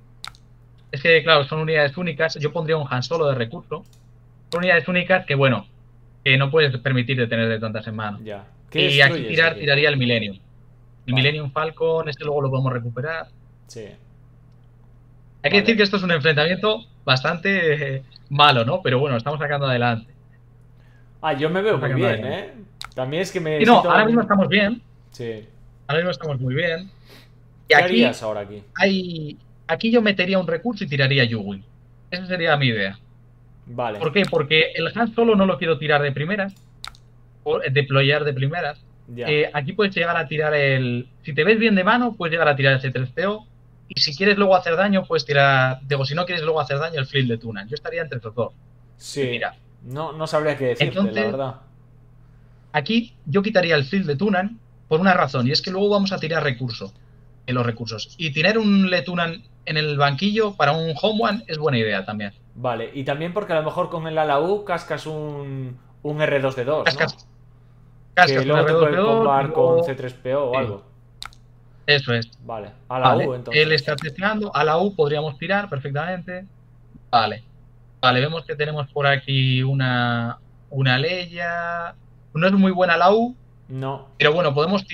Es que, claro, son unidades únicas. Yo pondría un Han Solo de recurso. Son unidades únicas que, bueno, que no puedes permitirte tener de tantas en mano. ya. ¿Qué Y aquí destruyes aquí? tiraría el Millennium. El Vale, Millennium Falcon, este luego lo podemos recuperar. sí. Hay que decir Vale. que esto es un enfrentamiento bastante malo, ¿no? Pero bueno, estamos sacando adelante. Ah, yo me veo Estamos muy sacando bien, adelante. ¿eh? También es que Y me no, siento... ahora mismo estamos bien. Sí. Ahora mismo estamos muy bien. Y ¿Qué harías aquí ahora aquí? aquí yo metería un recurso y tiraría Yugi. Esa sería mi idea. Vale, ¿Por qué? Porque el Han Solo no lo quiero tirar de primeras, o deployar de primeras. ya. Aquí puedes llegar a tirar el... Si te ves bien de mano, puedes llegar a tirar el C3PO. Y si quieres luego hacer daño, puedes tirar... Digo, si no quieres luego hacer daño, el Fleet de Tunan. Yo estaría entre esos dos. Sí. Mira, No, no sabría qué decirte, la entonces, verdad. aquí yo quitaría el Fleet de Tunan por una razón, y es que luego vamos a tirar recursos en los recursos. Y tener un Letunan en el banquillo para un Home One es buena idea también. Vale, y también porque a lo mejor con el Alaú cascas un R2D2, ¿no? Cascas, Que cascas un luego te puede R2D2 y combar con luego... C3PO o Sí, algo. eso es. Vale, Alaú Vale, él entonces. está testeando. A la U podríamos tirar perfectamente. Vale. Vale, vemos que tenemos por aquí una Leia. No es muy buena la U, No, pero bueno,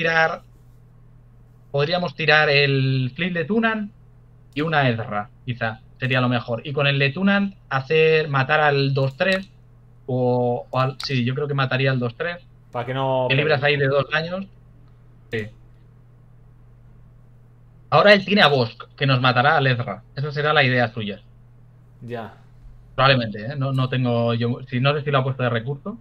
podríamos tirar el Fleet de Tunan y una Ezra, quizá, sería lo mejor. Y con el de Tunan matar al 2-3, sí, yo creo que mataría al 2-3. para que no Que pegue, libras ¿no? ahí de 2 daños. Sí. Ahora él tiene a Bosk, que nos matará al Ezra. Esa será la idea suya. Ya. Probablemente, ¿eh? No tengo yo. Si no sé si lo ha puesto de recurso.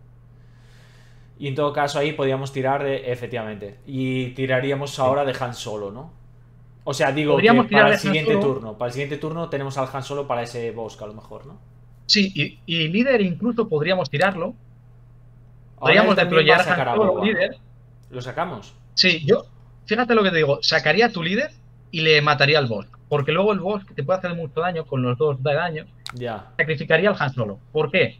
Y en todo caso ahí podríamos tirar, efectivamente. Y tiraríamos Sí. ahora de Han Solo, ¿no? O sea, digo que Podríamos para tirar el de Han siguiente Solo. turno. Para el siguiente turno tenemos al Han Solo para ese Bosque, a lo mejor, ¿no? Sí, y líder incluso podríamos tirarlo. Ahora él Podríamos también va a deployar Han sacar a Solo Boba, ¿no? líder. ¿Lo sacamos? Sí, yo. Fíjate lo que te digo. Sacaría a tu líder y le mataría al boss. Porque luego el boss te puede hacer mucho daño con los dos de daño. Ya. Sacrificaría al Han Solo. ¿Por qué?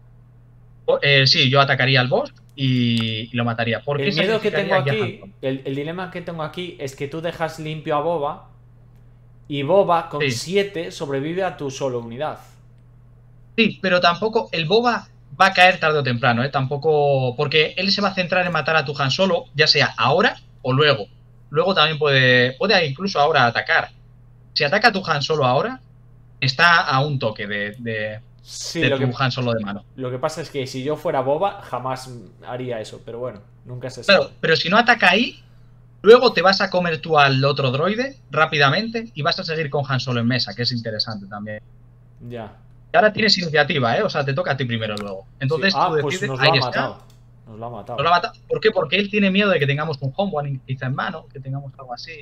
Sí, yo atacaría al boss y lo mataría. ¿Por El qué miedo que tengo sacrificaría ya a Han aquí, Solo? el dilema que tengo aquí es que tú dejas limpio a Boba y Boba con Sí. 7 sobrevive a tu solo unidad. Sí, pero tampoco el Boba va a caer tarde o temprano, ¿eh? Tampoco. Porque él se va a centrar en matar a tu Han Solo, ya sea ahora o luego. Luego también puede incluso ahora atacar. Si ataca a tu Han Solo ahora, está a un toque Sí, de tu Han Solo de mano. lo que pasa es que si yo fuera Boba jamás haría eso, pero bueno, nunca se sabe. Claro, pero si no ataca ahí, luego te vas a comer tú al otro droide rápidamente y vas a seguir con Han Solo en mesa, que es interesante también. Ya. Y ahora tienes iniciativa, ¿eh? O sea, te toca a ti primero luego. Sí. Entonces tú Pues decides, nos lo ahí ha está. matado. Nos lo ha matado. Nos la mata. ¿Por qué? Porque él tiene miedo de que tengamos un home one quizá en mano, que tengamos algo así.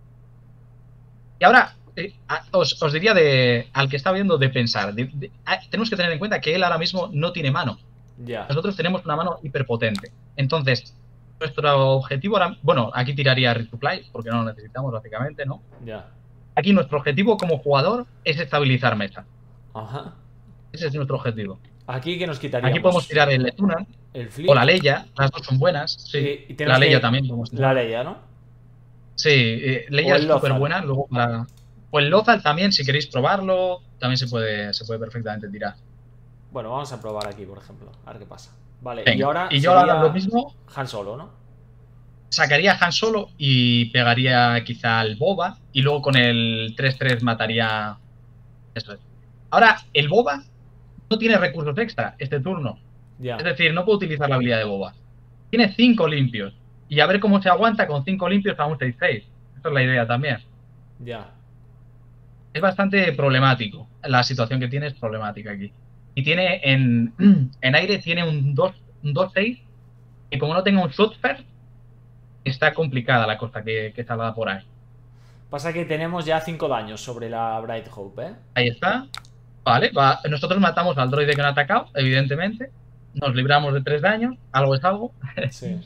Y ahora, os diría al que está viendo de pensar. Tenemos que tener en cuenta que él ahora mismo no tiene mano. Ya. Nosotros tenemos una mano hiperpotente. Entonces, nuestro objetivo ahora... Bueno, aquí tiraría resupply, porque no lo necesitamos básicamente, ¿no? Ya. Aquí nuestro objetivo como jugador es estabilizar mesa. Ajá. Ese es nuestro objetivo. Aquí que nos quitaríamos. Aquí podemos tirar el Letunan el Fleet o la Leia. Las dos son buenas. Sí, y la tenemos Leia que... también podemos tirar. La Leia, ¿no? Sí, O Leia es el súper Lothal. buena. Luego para... O el Lothal también, si queréis probarlo, también se puede perfectamente tirar. Bueno, vamos a probar aquí, por ejemplo. A ver qué pasa. Vale, y Venga. ahora Y yo ahora sería lo mismo, Han Solo, ¿no? sacaría a Han Solo y pegaría quizá al Boba. Y luego con el 3-3 mataría... Eso es. Ahora, el Boba no tiene recursos extra este turno. Ya. Es decir, no puede utilizar la habilidad de Boba. Tiene 5 limpios. Y a ver cómo se aguanta con 5 limpios a un 6-6. Esa es la idea también. Ya. Es bastante problemático. La situación que tiene es problemática aquí. Y tiene en aire tiene un 2-6 Y como no tenga un Shotfair, está complicada la cosa que salga por ahí. Pasa que tenemos ya 5 daños sobre la Bright Hope, ¿eh? Ahí está. Vale, nosotros matamos al droide que nos ha atacado, evidentemente. Nos libramos de 3 daños, algo es algo. Sí.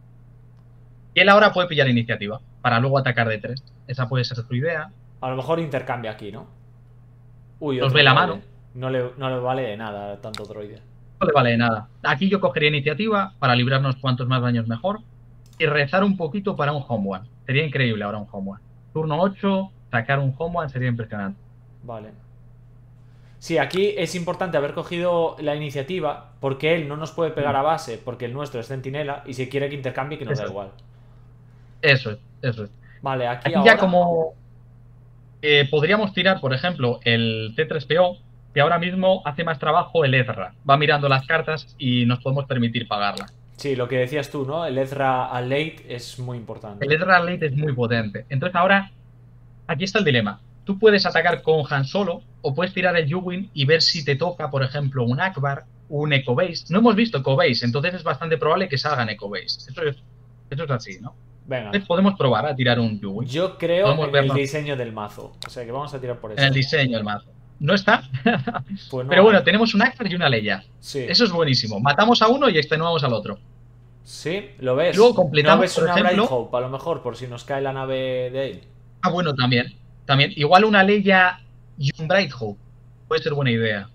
Y él ahora puede pillar iniciativa para luego atacar de 3. Esa puede ser su idea. A lo mejor intercambia aquí, ¿no? Uy, Nos otro ve la droide. mano. No le vale de nada tanto droide. No le vale de nada. Aquí yo cogería iniciativa para librarnos cuantos más daños mejor. Y rezar un poquito para un home one. Sería increíble ahora un home one. Turno 8, sacar un home one sería impresionante. Vale. Sí, aquí es importante haber cogido la iniciativa porque él no nos puede pegar a base porque el nuestro es centinela y si quiere que intercambie que nos da Eso, igual. eso es, eso es. Vale, aquí Aquí ya ahora... como podríamos tirar, por ejemplo, el C3PO, que ahora mismo hace más trabajo el Ezra. Va mirando las cartas y nos podemos permitir pagarla. Sí, lo que decías tú, ¿no? El Ezra al late es muy El importante. Ezra Late es muy potente. Entonces ahora, aquí está el dilema. Tú puedes atacar con Han Solo o puedes tirar el Yuwin y ver si te toca, por ejemplo, un Akbar, un Echo Base. No hemos visto Echo Base, entonces es bastante probable que salgan Echo Base. Eso es así, ¿no? Venga. Entonces podemos probar a tirar un Yuwin. Yo creo Podemos en el vernos diseño del mazo. O sea que vamos a tirar por en el este. diseño del mazo. No está. Pues no Pero hay. bueno, tenemos un Akbar y una Leia. Sí. Eso es buenísimo. Matamos a uno y extenuamos al otro. Sí, ¿lo Y luego ves? No completamos, ves por una Bright ejemplo. Hope, a lo mejor, por si nos cae la nave de él. Ah, bueno, también. También. Igual una Leia y un Bright Hope. Puede ser buena idea.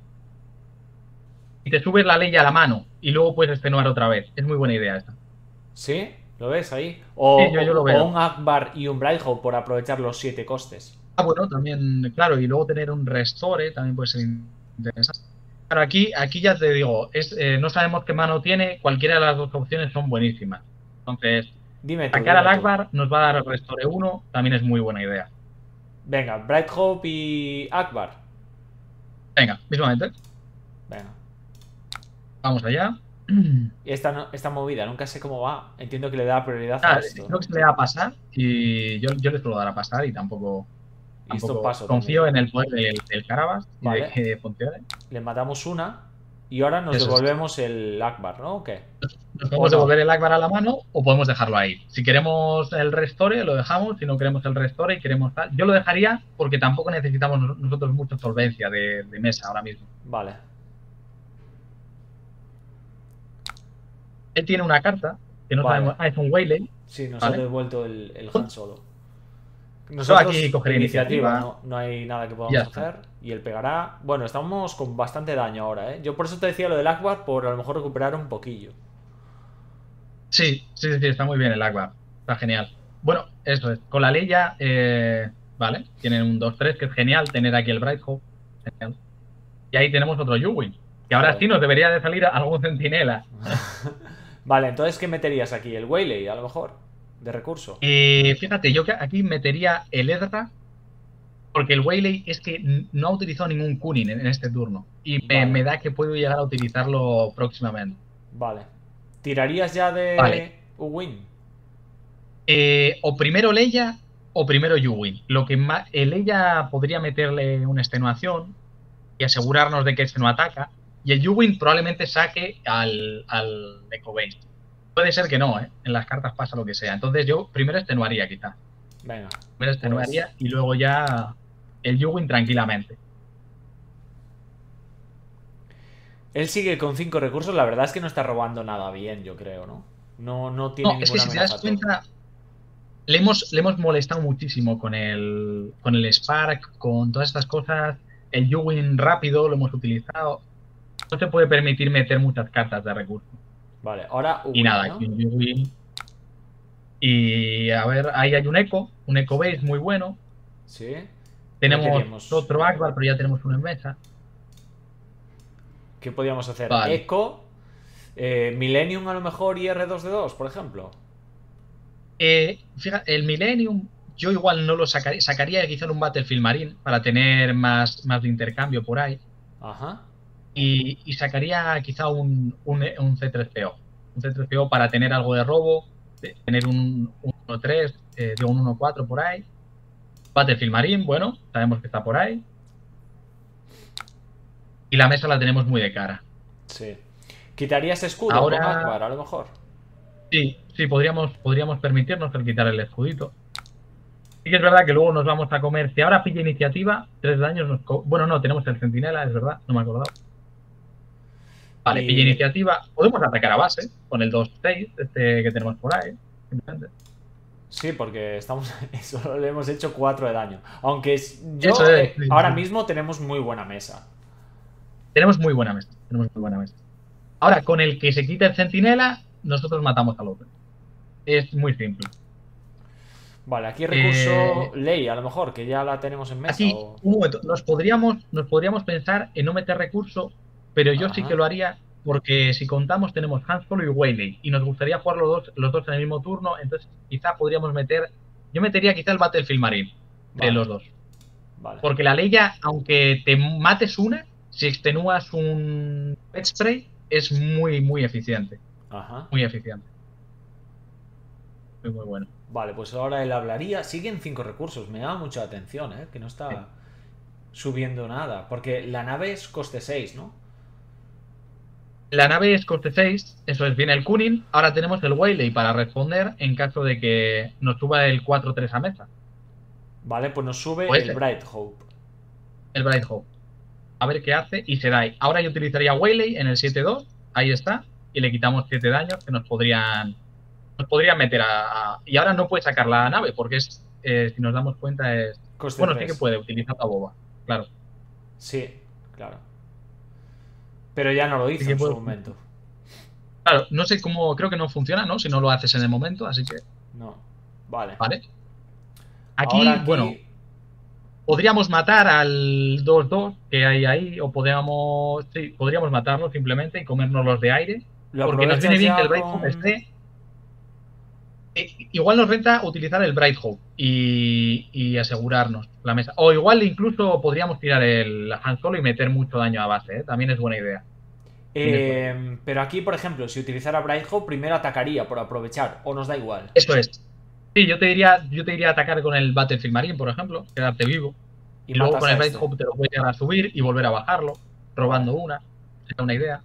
Y te subes la Leia a la mano y luego puedes extenuar otra vez. Es muy buena idea esta. ¿Sí? ¿Lo ves ahí? Sí, yo lo O veo. un Akbar y un Bright Hope por aprovechar los 7 costes. Ah, bueno, también, claro, y luego tener un Restore también puede ser interesante. Claro, aquí ya te digo, no sabemos qué mano tiene, cualquiera de las dos opciones son buenísimas. Entonces, Dime tú, sacar al dime tú. Akbar nos va a dar el Restore 1, también es muy buena idea. Venga, Bright Hope y Akbar. Venga, mismamente, Venga. vamos allá. Y esta movida, nunca sé cómo va. Entiendo que le da prioridad a Ah, esto, creo ¿no? que se le va a pasar y yo le suelo dar a pasar y tampoco, Y esto tampoco paso confío también. en el poder del Carabas y de Vale. que funcione. Le matamos una. Y ahora nos Eso es. devolvemos el Akbar, ¿no? ¿O qué? Nos ¿O podemos no? devolver el Akbar a la mano o podemos dejarlo ahí. Si queremos el Restore, lo dejamos. Si no queremos el Restore y queremos tal. Yo lo dejaría porque tampoco necesitamos nosotros mucha solvencia de mesa ahora mismo. Vale. Él tiene una carta que no Vale. sabemos. Ah, es un Waylay. Sí, nos ha Vale. devuelto el Han Solo. Yo aquí Nosotros, cogería iniciativa, iniciativa. no hay nada que Y ya podamos está. hacer. Y él pegará. Bueno, estamos con bastante daño ahora, ¿eh? Yo por eso te decía lo del Akbar, por a lo mejor recuperar un poquillo. Sí, sí, sí, está muy bien el Akbar. Está genial. Bueno, eso es. Con la Leia, vale, tienen un 2-3, que es genial tener aquí el Bright Hope. Genial. Y ahí tenemos otro Yuwin. Que ahora Claro. sí nos debería de salir algún centinela. Vale, entonces, ¿qué meterías aquí? ¿El Waylay, a lo mejor? De recurso. Y fíjate, yo aquí metería el Ezra, porque el Waylay es que no ha utilizado ningún Kunin en este turno. Y Vale. me da que puedo llegar a utilizarlo próximamente. Vale. ¿Tirarías ya Vale. de Uwin? O primero Leia o primero Yuwin. Lo que Leia podría meterle una extenuación y asegurarnos de que se no ataca. Y el Yuwin probablemente saque al Echo Base. Puede ser que no, ¿eh? En las cartas pasa lo que sea. Entonces yo primero extenuaría quizá. Venga. Primero extenuaría y luego ya el Yuwin tranquilamente. Él sigue con 5 recursos, la verdad es que no está robando nada bien, yo creo, ¿no? No tiene No, es que ninguna si te das amenaza top. cuenta, le hemos molestado muchísimo con el Spark, con todas estas cosas. El Yuwin rápido lo hemos utilizado. No se puede permitir meter muchas cartas de recursos. Vale, ahora Y Uwin, nada, ¿no? aquí un Yuwin. Y a ver, ahí hay un Echo Base muy bueno. Sí. Tenemos Meteríamos... otro Akbar, pero ya tenemos uno en mesa. ¿Qué podríamos hacer? Vale. Echo, Millennium a lo mejor y R2D2, por ejemplo. Fíjate, el Millennium, yo igual no lo sacaría. Sacaría quizá un Battlefield Marine para tener más de intercambio por ahí. Ajá. Y sacaría quizá un C3PO. Un C3PO para tener algo de robo, tener un 1-3, de un 1-4 por ahí. Battlefield Marine, bueno, sabemos que está por ahí. Y la mesa la tenemos muy de cara. Sí. ¿Quitarías escudo Ahora, con Akbar, a lo mejor? Sí, sí, podríamos permitirnos el quitar el escudito. Sí que es verdad que luego nos vamos a comer. Si ahora pilla iniciativa, 3 daños bueno, no, tenemos el centinela, es verdad, no me he acordado. Vale, pilla Y iniciativa. Podemos atacar a base con el 2-6 este que tenemos por ahí. Simplemente. sí, porque solo le hemos hecho 4 de daño. Aunque Eso yo, es. Sí, ahora sí. mismo tenemos muy buena mesa. Tenemos muy buena mesa. Tenemos muy buena mesa. Ahora, con el que se quita el centinela, nosotros matamos al otro. Es muy simple. Vale, aquí recurso Eh, ley, a lo mejor, que ya la tenemos en mesa. Aquí, un momento, nos podríamos pensar en no meter recurso, pero yo sí que Ajá. lo haría porque si contamos tenemos Han Solo y Waylay y nos gustaría jugar los dos en el mismo turno, entonces quizá podríamos yo metería quizá el Battlefield Marine de Vale, los dos. vale. Porque la Leia, aunque te mates una, si extenúas un Pet Spray, es muy, muy eficiente. Ajá. Muy eficiente. Muy, muy bueno. Vale, pues ahora él hablaría. Siguen 5 recursos. Me llama mucho la atención, ¿eh? Que no está subiendo nada. Porque la nave es coste 6, ¿no? La nave es coste 6, eso es, viene el Kunin. Ahora tenemos el Waylay para responder en caso de que nos suba el 4-3 a mesa. Vale, pues nos O sube el ese, Bright Hope. el Bright Hope. A ver qué hace y se da ahí. Ahora yo utilizaría Waylay en el 7-2, ahí está, y le quitamos 7 daños que nos podrían meter y ahora no puede sacar la nave porque si nos damos cuenta es... Coste Bueno, sí que 3. puede utilizar la boba, claro. Sí, claro. Pero ya no lo Sí hizo que en su puede. momento. Claro, no sé cómo, creo que no funciona, ¿no? Si no lo haces en el momento, así que, No. Vale. vale. Ahora Aquí, bueno, aquí podríamos matar al 2-2 que hay ahí, o podríamos matarlo simplemente y comernos los de aire, lo porque nos viene aprovechas bien que el ya Bright Hope con... esté. Igual nos renta utilizar el Bright Hope y asegurarnos la mesa. O igual incluso podríamos tirar el Han Solo y meter mucho daño a base, ¿eh? También es buena idea. También es buena idea. Pero aquí, por ejemplo, si utilizara Bright Hope, primero atacaría por aprovechar. O nos da igual. Eso es. Sí, yo te diría atacar con el Battlefield Marine, por ejemplo, quedarte vivo. Y Y luego matas con el a Bright este. Hope te lo puedes llegar a subir y volver a bajarlo, Vale. robando una. Sería una idea,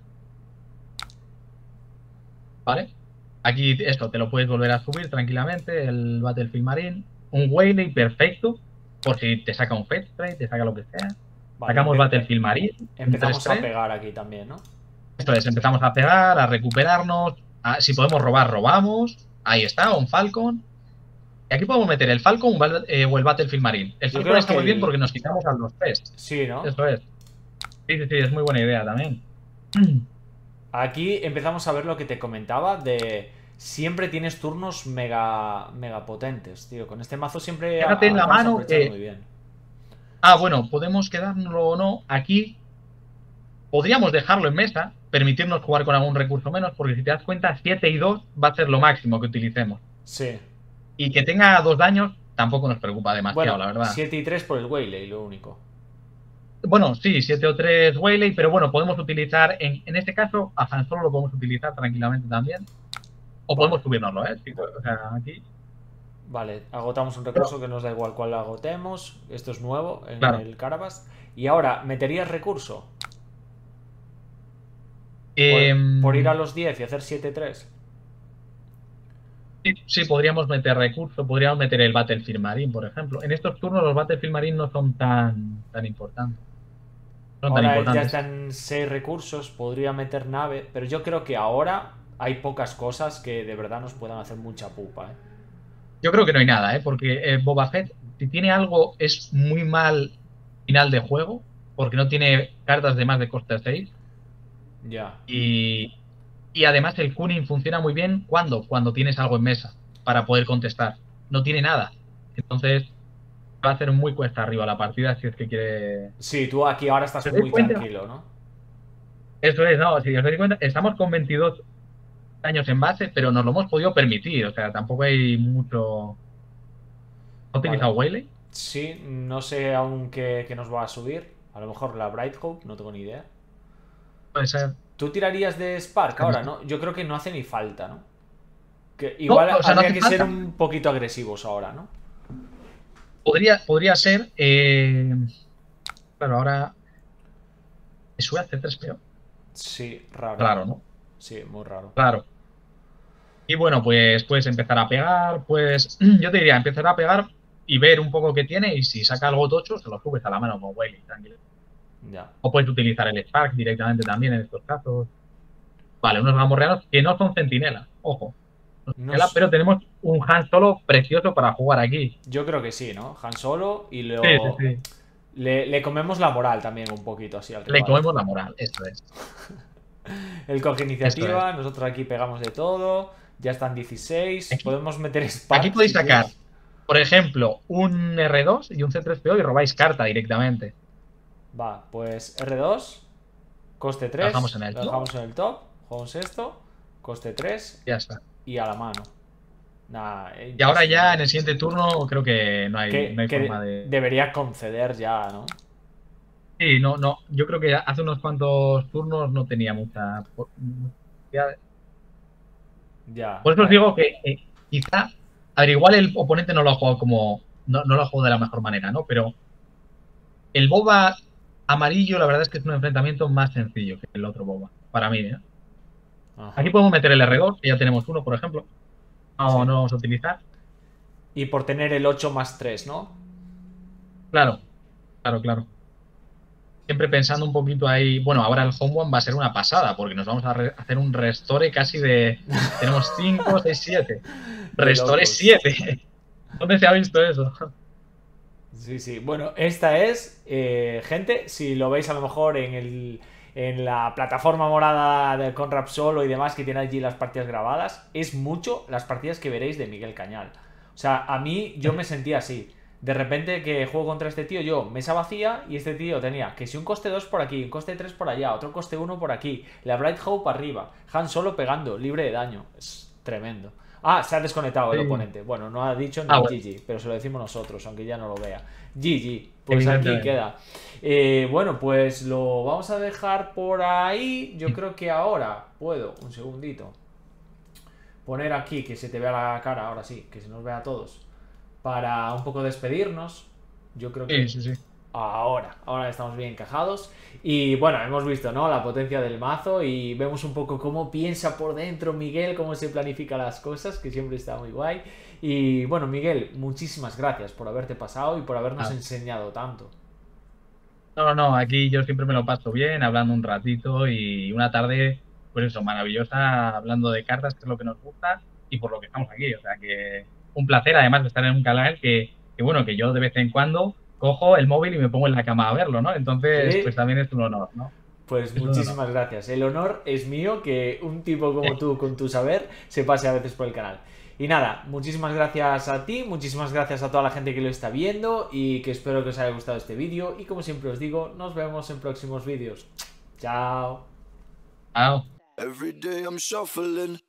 ¿vale? Aquí esto, te lo puedes volver a subir tranquilamente, el Battlefield Marine. Un Waylay perfecto, por si te saca un Fetch Trade, te saca lo que sea. Vale, Sacamos Battlefield Marine, un empezamos a 3-3. pegar aquí también, ¿no? Esto es, empezamos a pegar, a recuperarnos. Si podemos robar, robamos. Ahí está, un Falcon. Y aquí podemos meter el Falcon o el Battlefield Marine. El Yo Falcon creo está que muy bien porque nos quitamos a los tres. Sí, ¿no? Eso es. Sí, sí, sí, es muy buena idea también. Aquí empezamos a ver lo que te comentaba de... Siempre tienes turnos mega potentes, tío. Con este mazo siempre Fíjate en la acabas mano aprovechando que... muy bien. Bueno, podemos quedárnoslo o no. Aquí podríamos dejarlo en mesa, permitirnos jugar con algún recurso menos, porque si te das cuenta, 7 y 2 va a ser lo máximo que utilicemos. Sí. Y que tenga 2 daños tampoco nos preocupa demasiado, Bueno, la verdad. 7 y 3 por el Waylay, lo único. Bueno, sí, 7 o 3 Waylay, pero bueno, podemos utilizar, en este caso, a Han Solo lo podemos utilizar tranquilamente también. O Vale. podemos subirnoslo, ¿eh? Sí, o sea, aquí. Vale, agotamos un Pero, recurso que nos da igual cuál agotemos. Esto es nuevo en claro. el Carabas. Y ahora, ¿meterías recurso? Por ir a Em, los 10 y hacer 7-3. sí, sí, podríamos meter recursos, podríamos meter el Battlefield Marine, por ejemplo. En estos turnos los Battlefield Marine no son tan importantes. No son tan Ahora él ya está importantes. en 6 recursos, podría meter nave, pero yo creo que ahora hay pocas cosas que de verdad nos puedan hacer mucha pupa, ¿eh? Yo creo que no hay nada, ¿eh? Porque Boba Fett, si tiene algo, es muy mal final de juego, porque no tiene cartas de más de coste 6. Ya. Y además el Kunin funciona muy bien cuando tienes algo en mesa para poder contestar. No tiene nada. Entonces va a hacer muy cuesta arriba la partida si es que quiere. Sí, tú aquí ahora estás ¿Os dais muy cuenta? tranquilo, ¿no? Eso es, no, si os dais cuenta, estamos con 22 años en base, pero nos lo hemos podido permitir. O sea, tampoco hay mucho. ¿Ha Vale. utilizado Waylay? Sí, no sé aún qué nos va a subir. A lo mejor la Bright Hope, no tengo ni idea. Puede ser. Tú tirarías de Spark ahora, ¿no? Yo creo que no hace ni falta, ¿no? Que No, igual o sea, no habría hace que ser falta. un poquito agresivos ahora, ¿no? Podría ser. Claro, ahora. ¿Me sube a C3 peor? Sí, raro. Claro, ¿no? Sí, muy raro. Claro. Y bueno, pues puedes empezar a pegar, pues yo te diría, empezar a pegar y ver un poco qué tiene y si saca algo tocho, se lo subes a la mano con Wily, tranquilo. Ya. O puedes utilizar el Spark directamente también en estos casos. Vale, unos gamorreanos que no son centinelas, ojo. No son centinelas, Nos... pero tenemos un Han Solo precioso para jugar aquí. Yo creo que sí, ¿no? Han Solo y Sí, sí, sí. le comemos la moral también un poquito así al Le rival. comemos la moral, esto es. Él coge Esto es. iniciativa, nosotros aquí pegamos de todo. Ya están 16. Aquí, Podemos meter aquí Spark podéis si sacar, quieres. por ejemplo, un R2 y un C3PO y robáis carta directamente. Va, pues R2, coste La dejamos 3, en el lo top dejamos en el top, jugamos esto, coste 3 y ya está. y a la mano. Nada, Y ahora ya impresionante. en el siguiente turno creo que no hay forma Que de... debería conceder ya, ¿no? Sí, no, no. Yo creo que hace unos cuantos turnos no tenía mucha... Ya. Por eso os digo que quizá, a ver, igual el oponente no lo ha jugado como... No lo ha jugado de la mejor manera, ¿no? Pero el Boba amarillo, la verdad es que es un enfrentamiento más sencillo que el otro Boba, para mí, ¿eh? Aquí Ajá. podemos meter el R2, que ya tenemos uno, por ejemplo. No, Sí. no vamos a utilizar. Y por tener el 8 más 3, ¿no? Claro, claro, claro. Siempre pensando un poquito ahí. Bueno, ahora el Home One va a ser una pasada, porque nos vamos a hacer un restore casi de. Tenemos 5, 6, 7. De Restore locos. 7. ¿Dónde se ha visto eso? Sí, sí. Bueno, esta es, gente, si lo veis a lo mejor en la plataforma morada de Conrad Solo y demás que tiene allí las partidas grabadas, es mucho las partidas que veréis de Miguel Cañal. O sea, a mí yo me sentía así. De repente que juego contra este tío, yo, mesa vacía, y este tío tenía que si un coste 2 por aquí, un coste 3 por allá, otro coste 1 por aquí, la Bright Hope arriba, Han Solo pegando, libre de daño. Es tremendo. Ah, se ha desconectado el Sí. oponente. Bueno, no ha dicho Ah, ni bueno, GG, pero se lo decimos nosotros, aunque ya no lo vea. GG, pues aquí evidentemente. queda. Bueno, pues lo vamos a dejar por ahí. Yo creo que ahora puedo, un segundito, poner aquí que se te vea la cara, ahora sí, que se nos vea a todos, para un poco despedirnos. Yo creo Sí, que sí, sí. ahora estamos bien encajados. Y bueno, hemos visto, ¿no? La potencia del mazo y vemos un poco cómo piensa por dentro Miguel, cómo se planifica las cosas, que siempre está muy guay. Y bueno, Miguel, muchísimas gracias por haberte pasado y por habernos Ah, enseñado tanto. no, no, aquí yo siempre me lo paso bien, hablando un ratito y una tarde, pues eso, maravillosa, hablando de cartas, que es lo que nos gusta y por lo que estamos aquí. O sea que un placer, además de estar en un canal que bueno, que yo de vez en cuando cojo el móvil y me pongo en la cama a verlo, ¿no? Entonces, pues Sí, también es un honor, ¿no? pues Es un honor. muchísimas gracias. El honor es mío que un tipo como tú, con tu saber, se pase a veces por el canal. Y nada, muchísimas gracias a ti, muchísimas gracias a toda la gente que lo está viendo y que espero que os haya gustado este vídeo. Y como siempre os digo, nos vemos en próximos vídeos. Chao. Chao. Every day I'm shuffling.